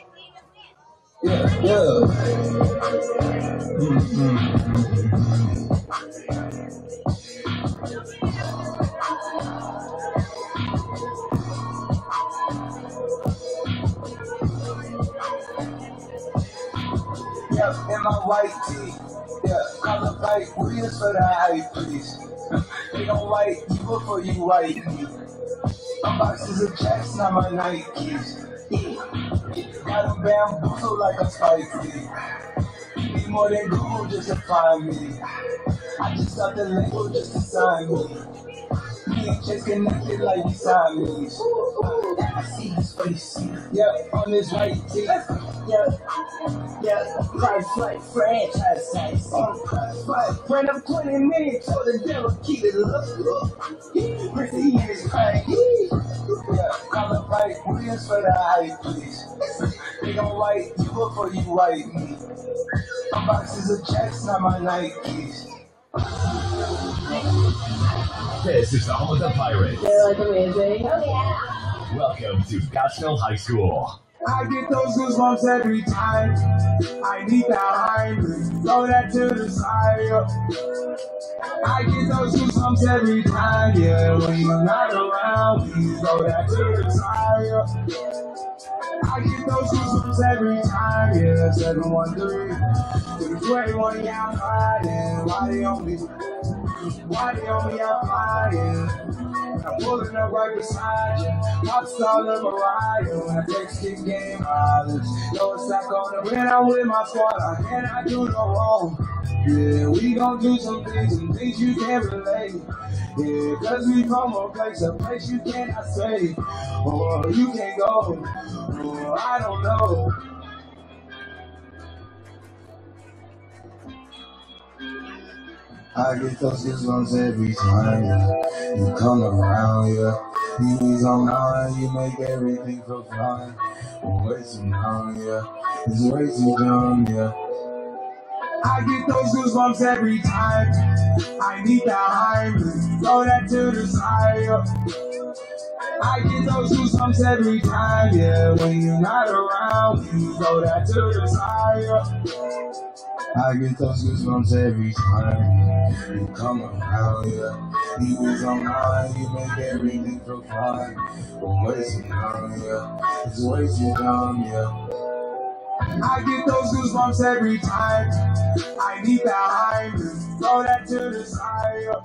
Yeah. In my white tee, color white wheels for the hype, please. They don't like you before you like me. My boxes of checks, not my Nikes. Got them bamboozled like a spike leaf. Need more than Google just to find me. I just got the label just to sign me. Me and Chase connected like we Siamese. I see his face. Yeah, on his right tee. Yeah, price like franchise size. Fight, friend of 20 minutes, so the devil keep it look. Pretty in his crank. Yeah, color white wheels for the hype, please. They don't like you before you like me. My boxes of checks, not my Nikes. This is the home of the Pirates. They're like amazing. Oh yeah. Welcome to Gosnell High School. I get those goosebumps every time. I need that Heimlich, throw that to the side. I get those goosebumps every time, yeah. When you're not around, please throw that to the side. I get those goosebumps every time, yeah. 713 to the 21, yeah, I'm riding. Why they on me, I'm flying. I'm pulling up right beside you. Pop star Lil Mariah. When I take this game mileage. Throw a sack on the when I'm with my squad. I cannot do no wrong. Yeah, we gon' do some things you can't relate. Yeah, cause we from a place you cannot say. Or you can't go. Or I don't know. I get those goosebumps every time, yeah. You come around, yeah. You ease on mine, you make everything feel fine. Way too young, yeah. It's way too young, yeah. I get those goosebumps every time. I need that Heimlich, throw that to the side. I get those goosebumps every time, yeah. When you're not around, you throw that to the side. I get those goosebumps every time. You come around, yeah. You is on mine, you make everything feel fine. Way too young, yeah. It's way too young, yeah. I get those goosebumps every time. I need that Heimlich, throw that to the side.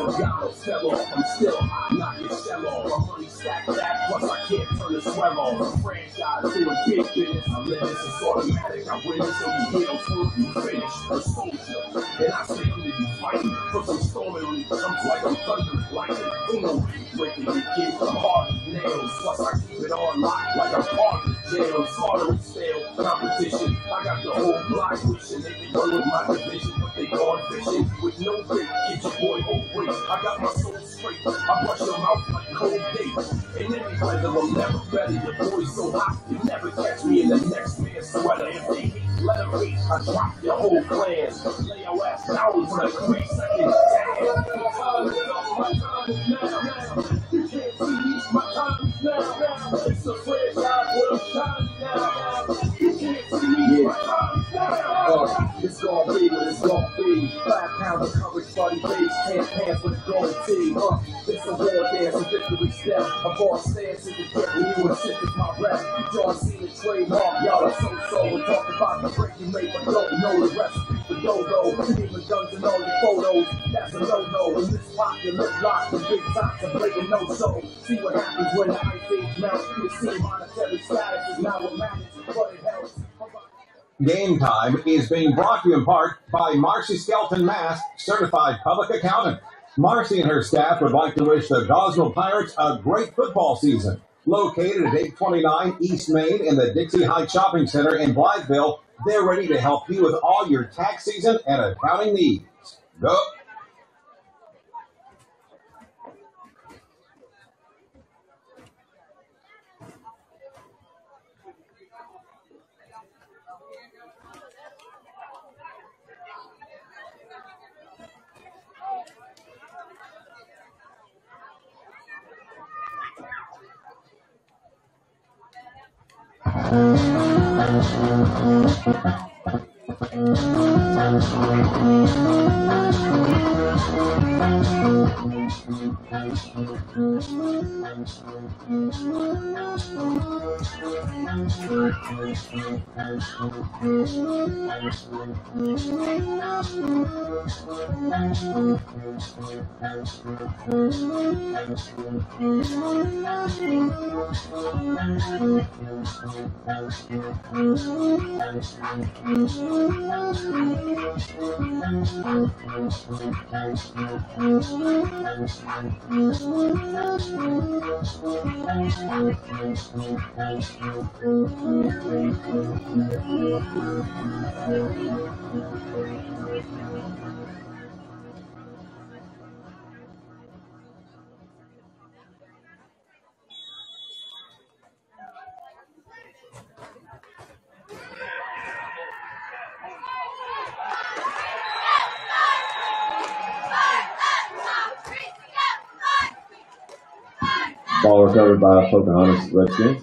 Yellow, fell off, I'm still hot, knock your shell off. My money stacked that, plus I can't turn the swell off. Franchise doing big business, I live this, it's automatic. I win it, so you heal through, you finish. A soldier, and I say I'm you fighting. Put some storming on you, I'm like I'm thunder lightning. Who knows you breaking your kids from hard nails. Plus I keep it on lock like I'm part of the jail. Slaughtering stale competition. I got the whole block wishing they can run with my division, but they gone fishing with no bait. Get your boy away. I got my soul straight. I brush your mouth like cold date. And any weather will never better. Your boy's so hot, you never catch me in the next man's sweater. If they hate, let them hate. I drop your whole clan. Lay your ass down for the 3 seconds. My time is now. You can't see me. My time is now. It's a franchise where I'm shining now. You can't see me. My time is now. It's gonna be what it's gonna be. 5 pounds of coverage, body base, 10 pants with a gold tee. It's a war dance, a victory step. A boss stance in the get when you assist is my rep. John Cena trademark, y'all are so. We talk about the break you make, but don't know the recipe for dodo. Demon guns and all your photos, that's a no-no. In this pocket, look locked, the big tops are breaking no-so. See what happens when the ice age melts. You see monetary status is not what matters, but it helps. Game Time is being brought to you in part by Marcy Skelton Mass, certified public accountant. Marcy and her staff would like to wish the Gosnell Pirates a great football season. Located at 829 East Main in the Dixie Heights Shopping Center in Blytheville, they're ready to help you with all your tax season and accounting needs. Go! Ball recovered by Pocahontas Redskins.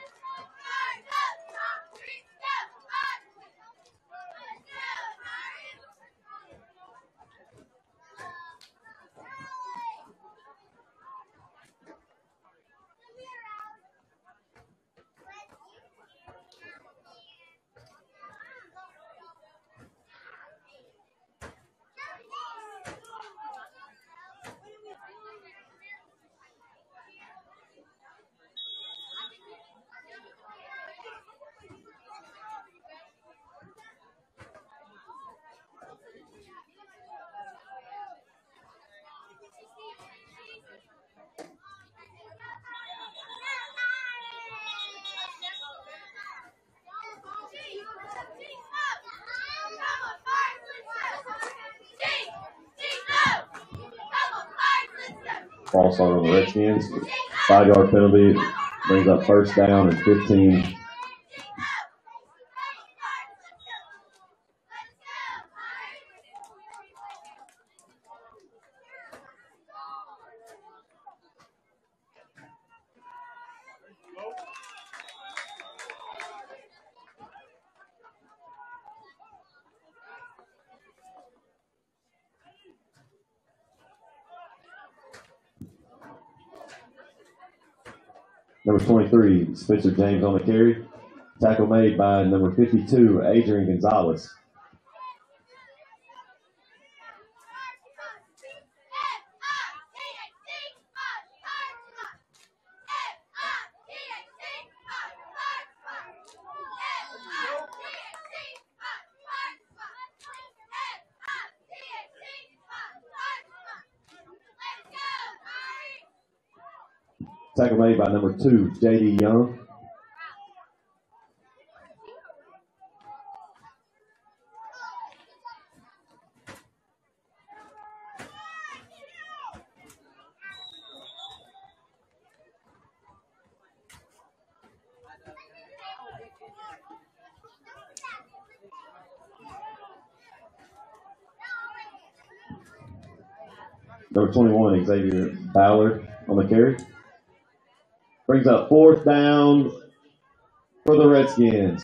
False start on the Redskins. 5-yard penalty brings up first down and 15. Number 23, Spencer James on the carry. Tackle made by number 52, Adrian Gonzalez. Tackle made by number 2, J.D. Young. Number 21, Xavier Ballard on the carry. Brings up 4th down for the Redskins.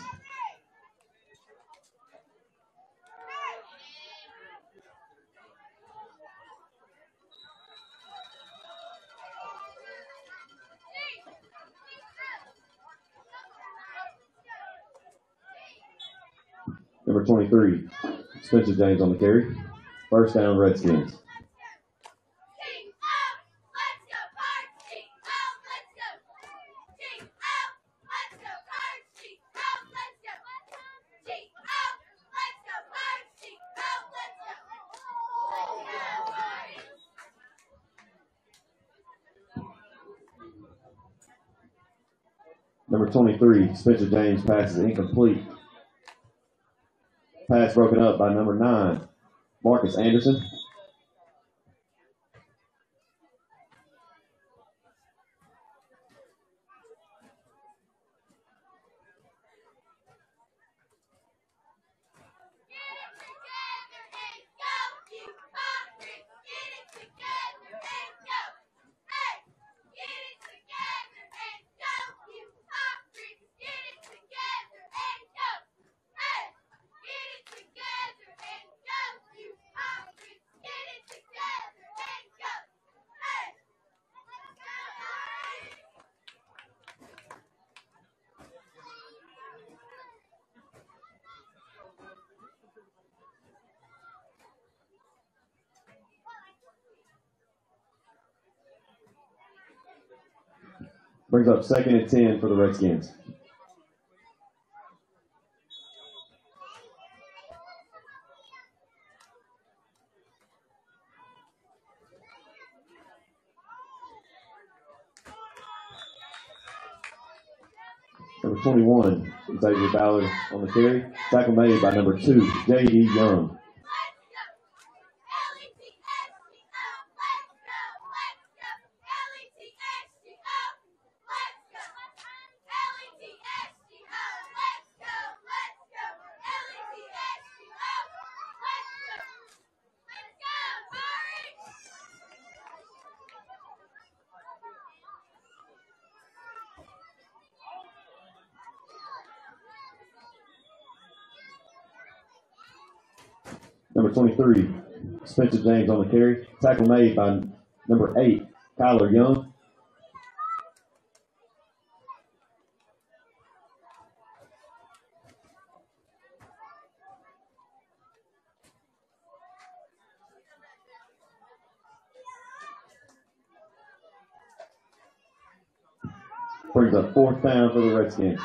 Number 23, Spencer James on the carry. 1st down, Redskins. Number 23, Spencer James passes incomplete. Pass broken up by number 9, Marcus Anderson. Brings up 2nd and 10 for the Redskins. Number 21, Xavier Ballard on the carry. Tackle made by number 2, J.D. Young. Number 23, Spencer James on the carry. Tackle made by number 8, Kyler Young. Brings up 4th down for the Redskins.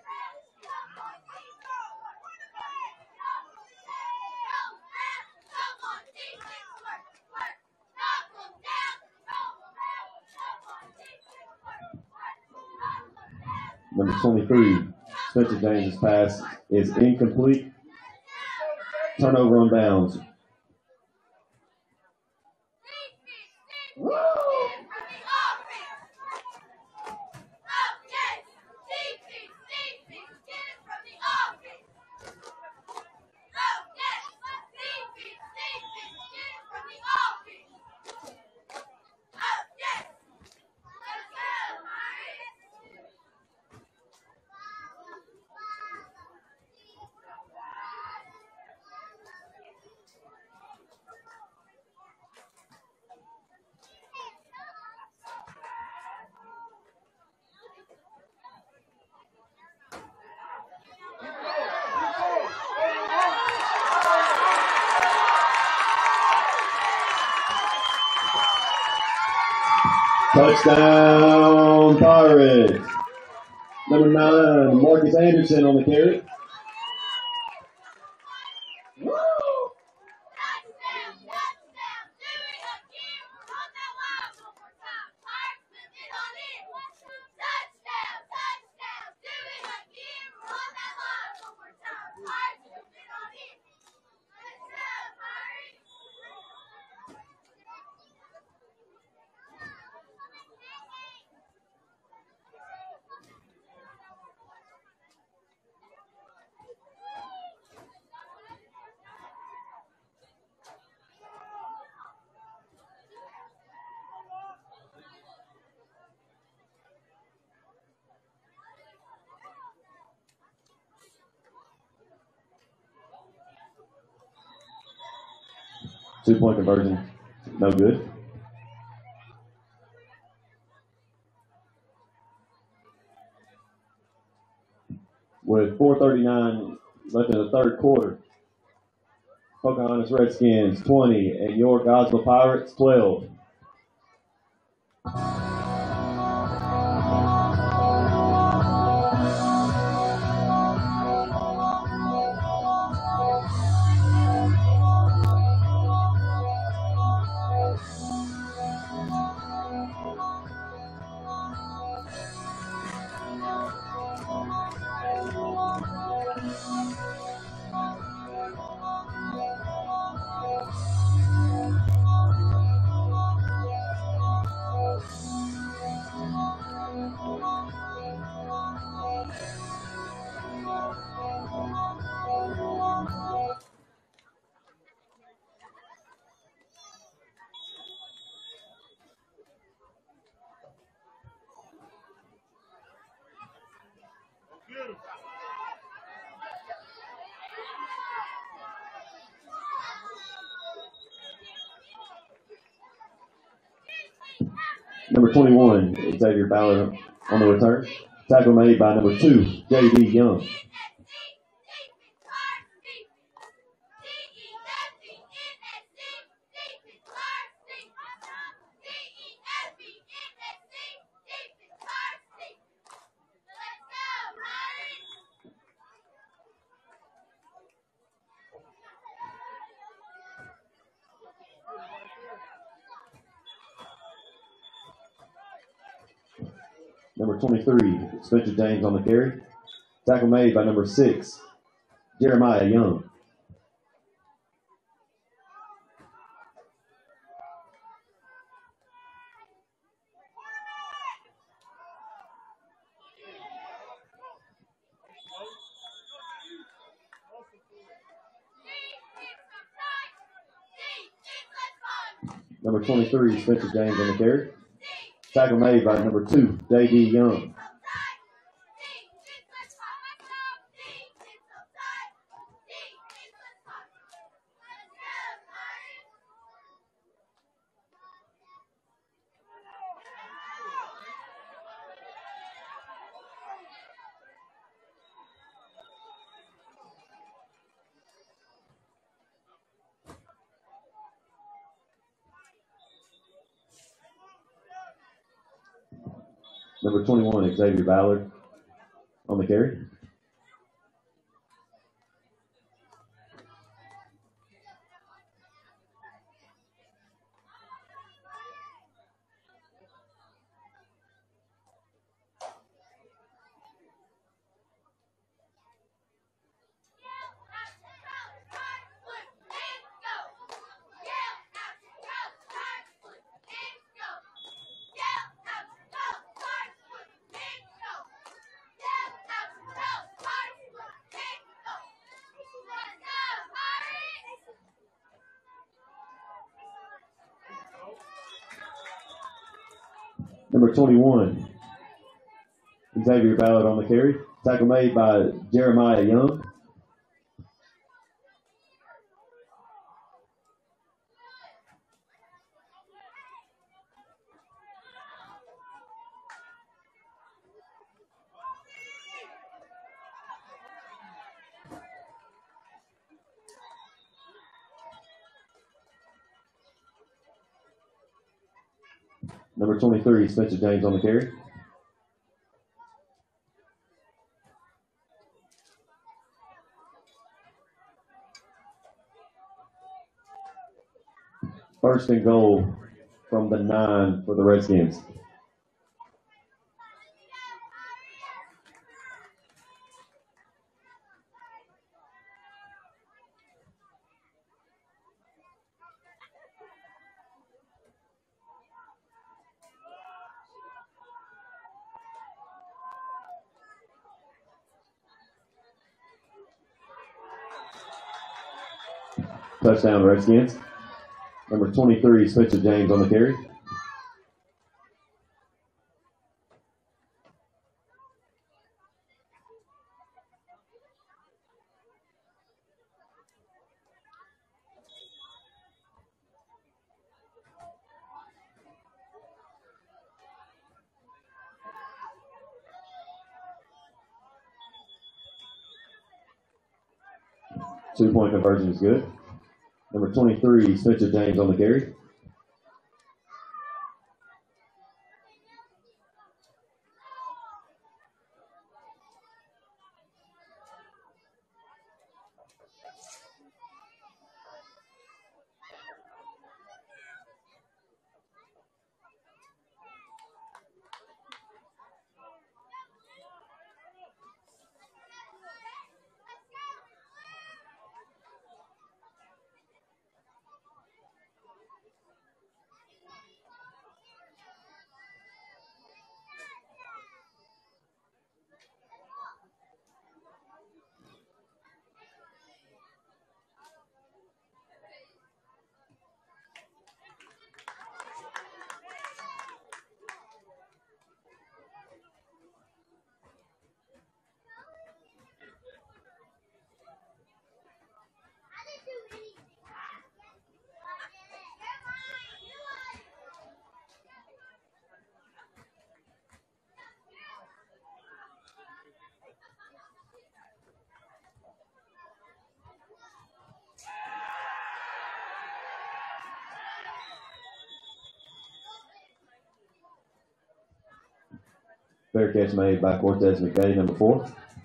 Number 23, Spencer James' pass is incomplete. Turnover on downs. Touchdown, Pirates. Number 9, Marcus Anderson on the carry. 2-point conversion, no good. With 4:39 left in the third quarter, Pocahontas Redskins 20 and your Gosnell Pirates 12. Number 21, Xavier Ballard on the return. Tackle made by number 2, J.D. Young. Number 23, Spencer James on the carry. Tackle made by number 6, Jeremiah Young. Number 23, Spencer James on the carry. Tackle made by number 2, J.D. Young. Number 21, Xavier Ballard on the carry. Number 21, Xavier Ballard on the carry. Tackle made by Jeremiah Young. Number 23, Spencer James on the carry. First and goal from the 9 for the Redskins. Touchdown, Redskins. Number 23, Spencer James on the carry. 2-point conversion is good. Number 23, Spencer James on the carry. Fair catch made by Cortez McKay, number 4.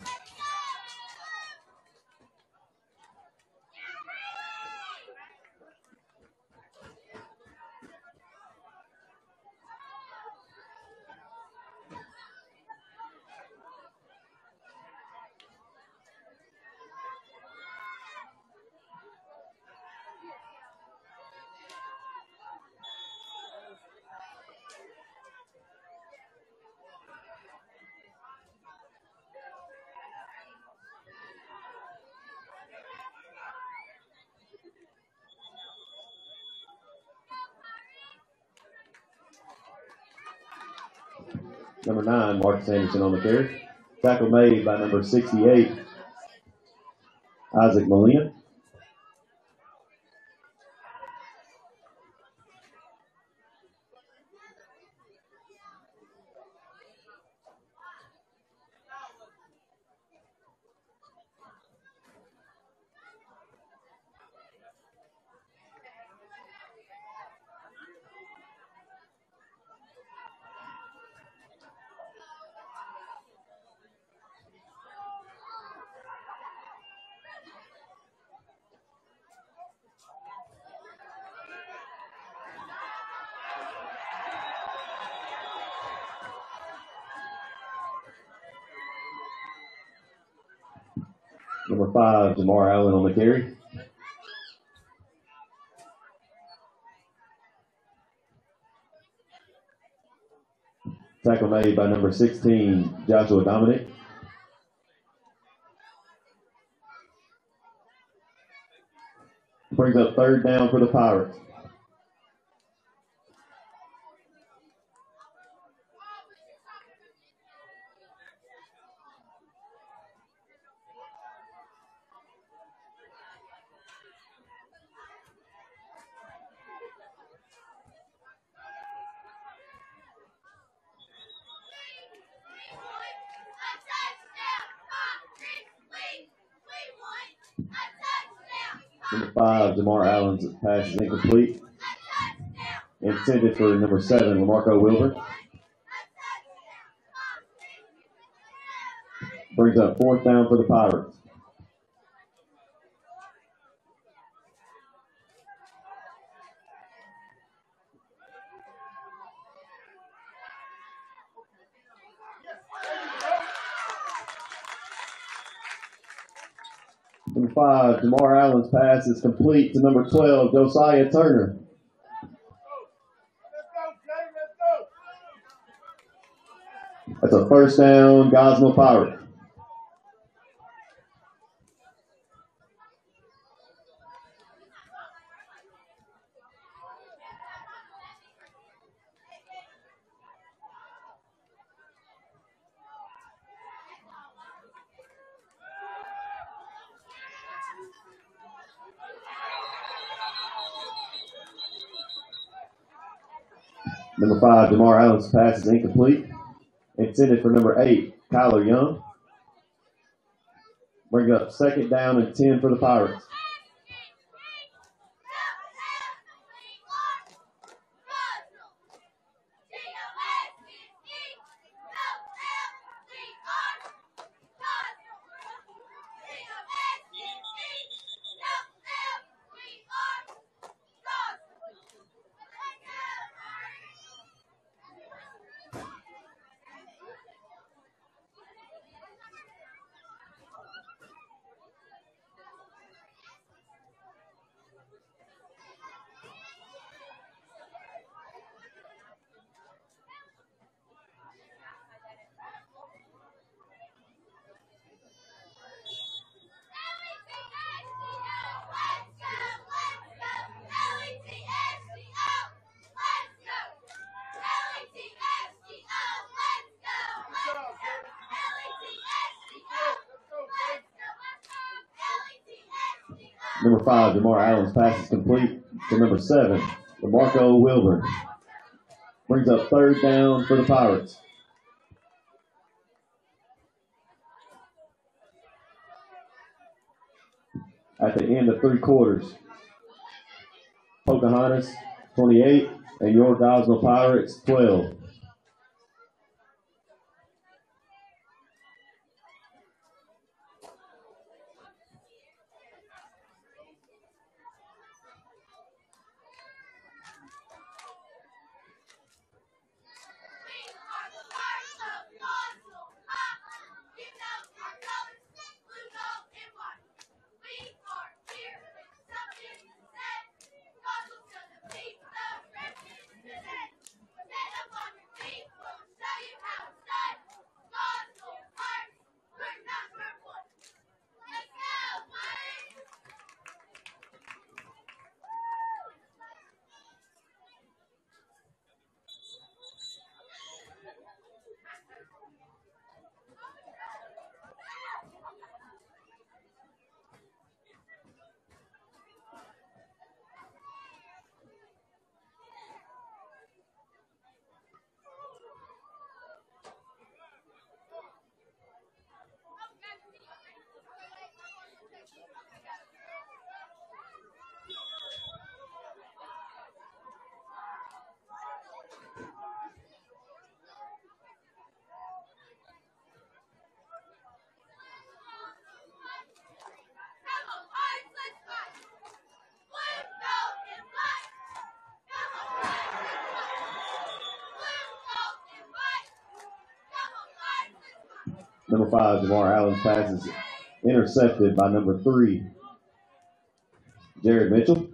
Number 9, Marcus Anderson on the carry. Tackle made by number 68, Isaac Molina. Number 5, Jamar Allen on the carry. Tackle made by number 16, Joshua Dominic. Brings up 3rd down for the Pirates. Number 5, Jamar Allen's pass is incomplete. Intended for number 7, LaMarco Wilbur. Brings up 4th down for the Pirates. Number 5, Jamar Allen's pass is complete to number 12, Josiah Turner. That's a 1st down, Gosnell Pirates. Number 5, Jamar Allen's pass is incomplete. Intended for number 8, Kyler Young. Brings up 2nd down and 10 for the Pirates. Number 5, DeMar Allen's pass is complete to number 7, DeMarco Wilburn. Brings up 3rd down for the Pirates. At the end of 3 quarters, Pocahontas 28 and your Gosnell Pirates 12. Number 5, DeMar Allen's pass is intercepted by number 3, Jared Mitchell.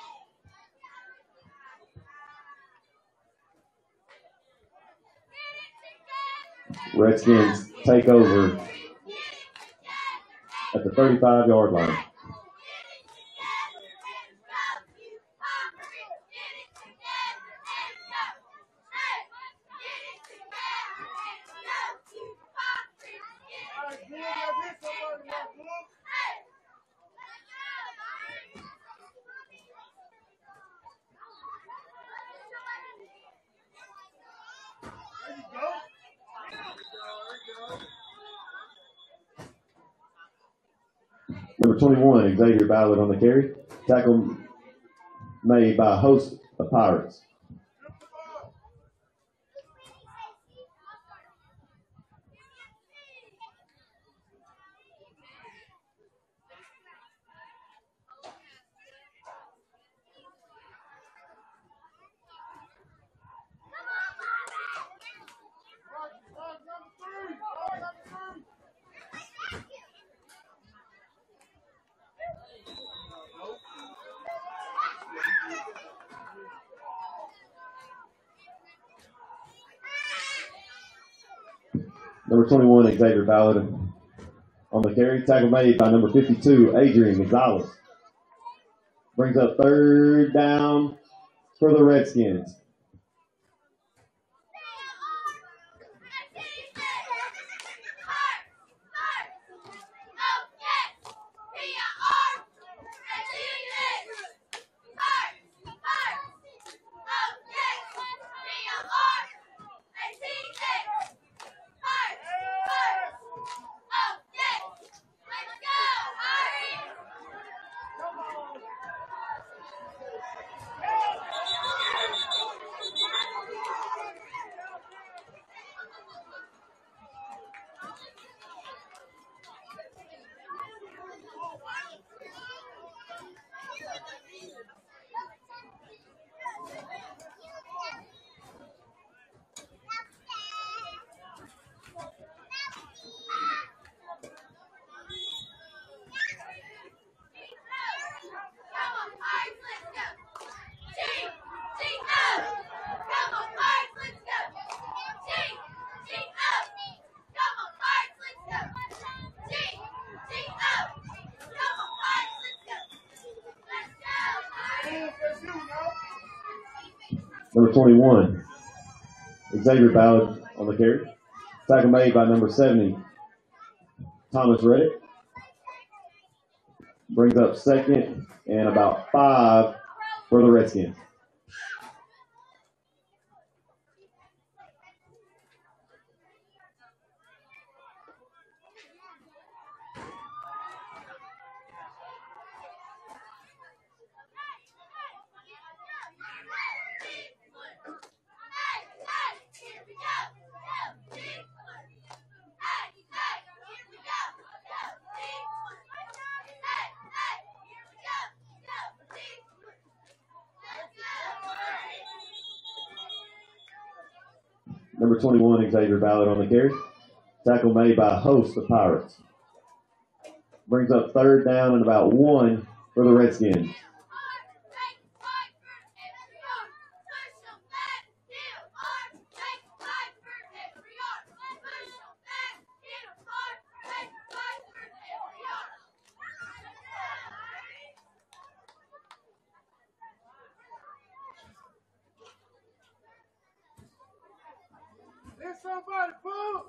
Redskins take over at the 35-yard line. Number 21, Xavier Ballard on the carry. Tackle made by a host of Pirates. Number 21, Xavier Ballard on the carry. Tackle made by number 52, Adrian Gonzalez. Brings up 3rd down for the Redskins. Number 21, Xavier Ballard on the carry. Tackle made by number 70, Thomas Reddick. Brings up second and about 5 for the Redskins. Number 21, Xavier Ballard on the carry. Tackle made by host the Pirates. Brings up third down and about 1 for the Redskins. Somebody, fool!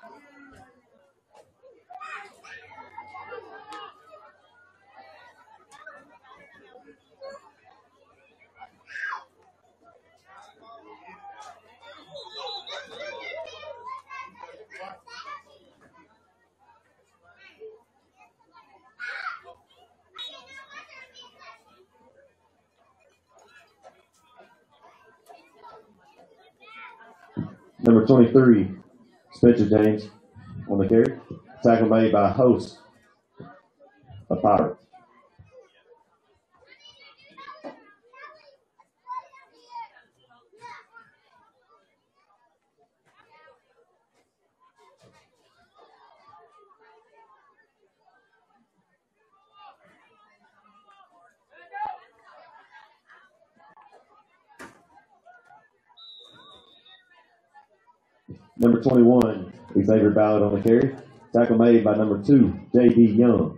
Number 23, Spencer James on the carry. Tackle made by host the Pirates. Number 21, Xavier Ballard on the carry. Tackle made by number 2, J.D. Young.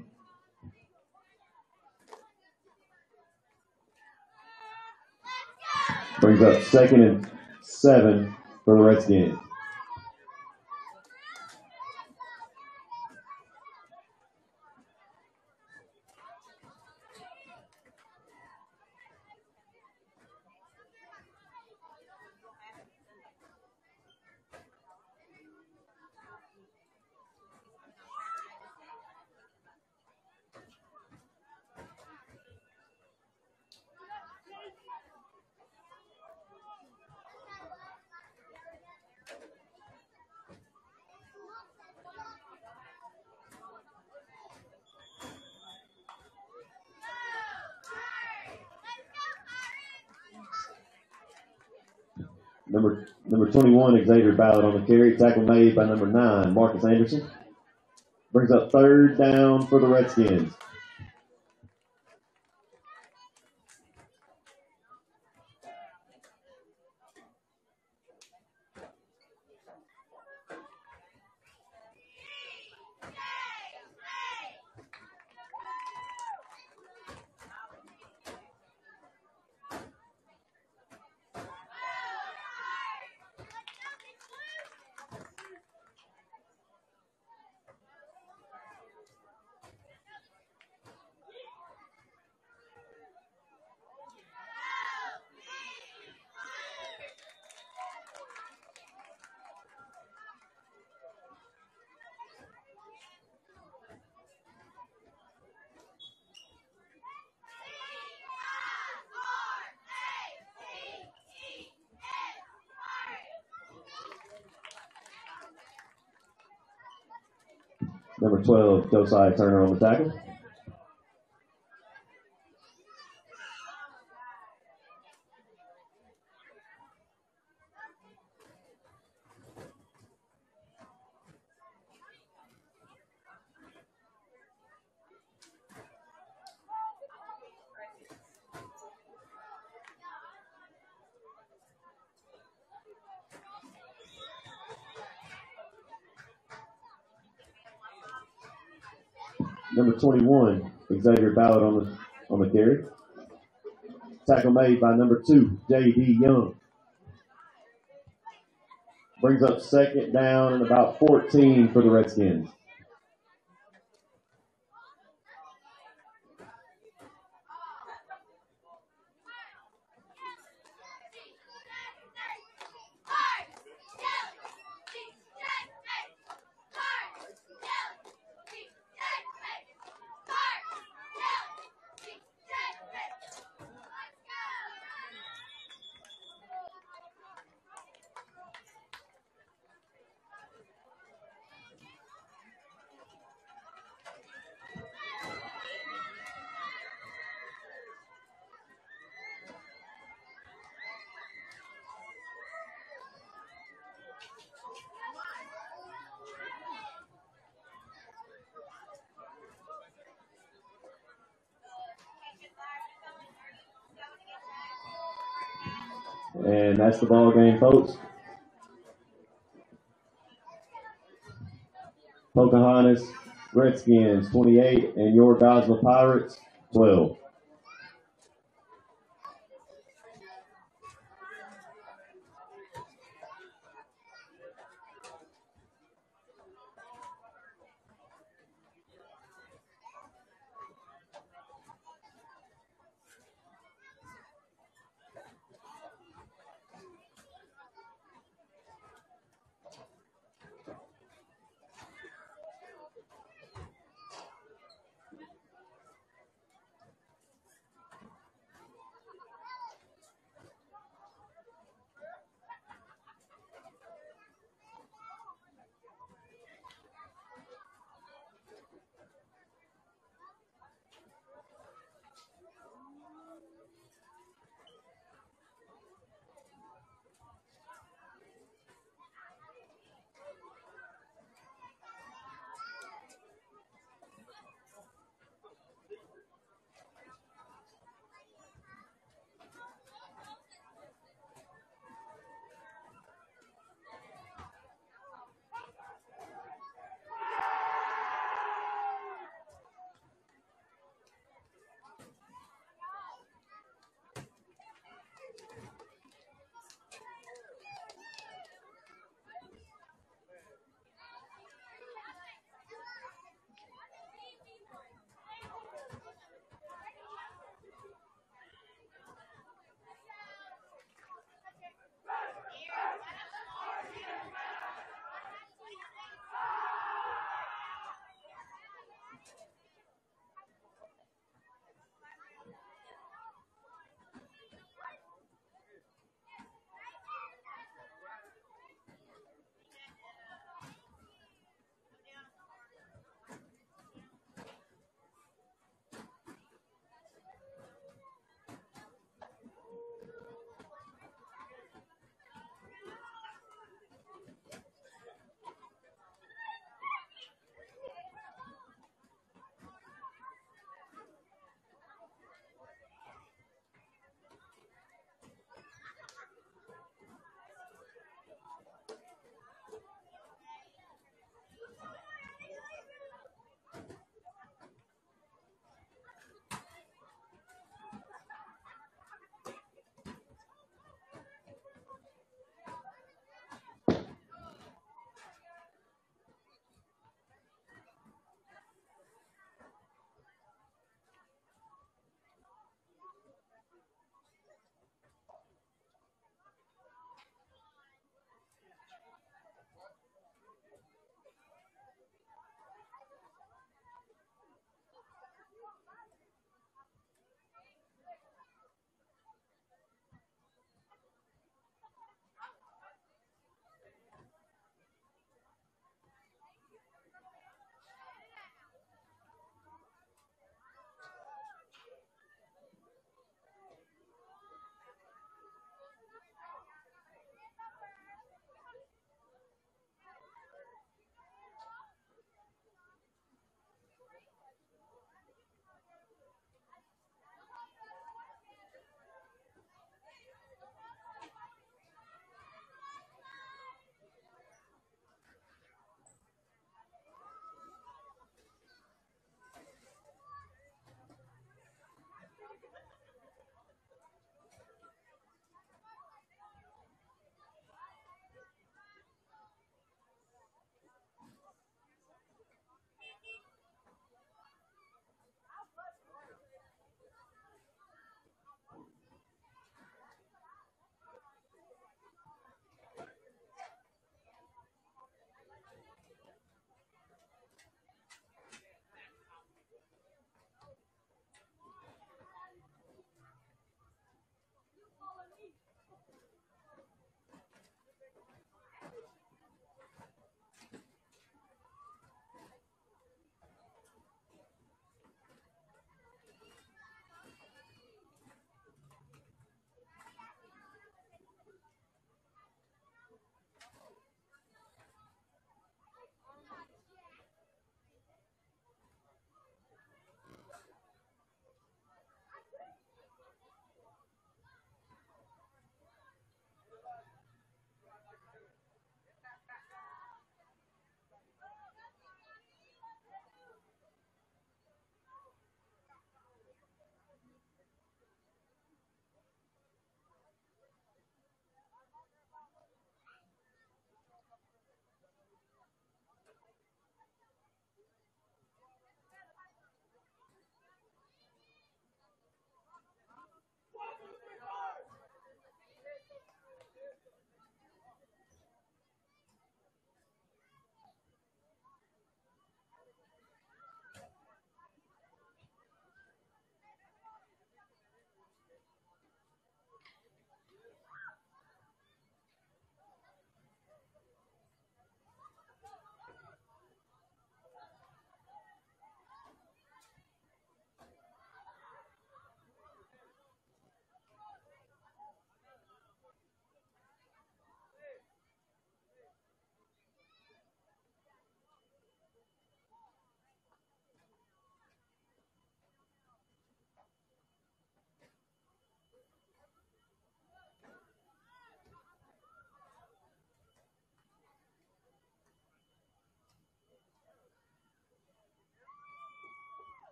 Brings up second and 7 for the Redskins. Number 21, Xavier Ballard on the carry. Tackle made by number 9, Marcus Anderson. Brings up third down for the Redskins. Number 12, Josiah Turner on the tackle. Number 21, Xavier Ballard on the carry. Tackle made by number 2, J.D. Young. Brings up second down and about 14 for the Redskins. And that's the ball game, folks. Pocahontas, Redskins 28, and your Gosnell Pirates 12.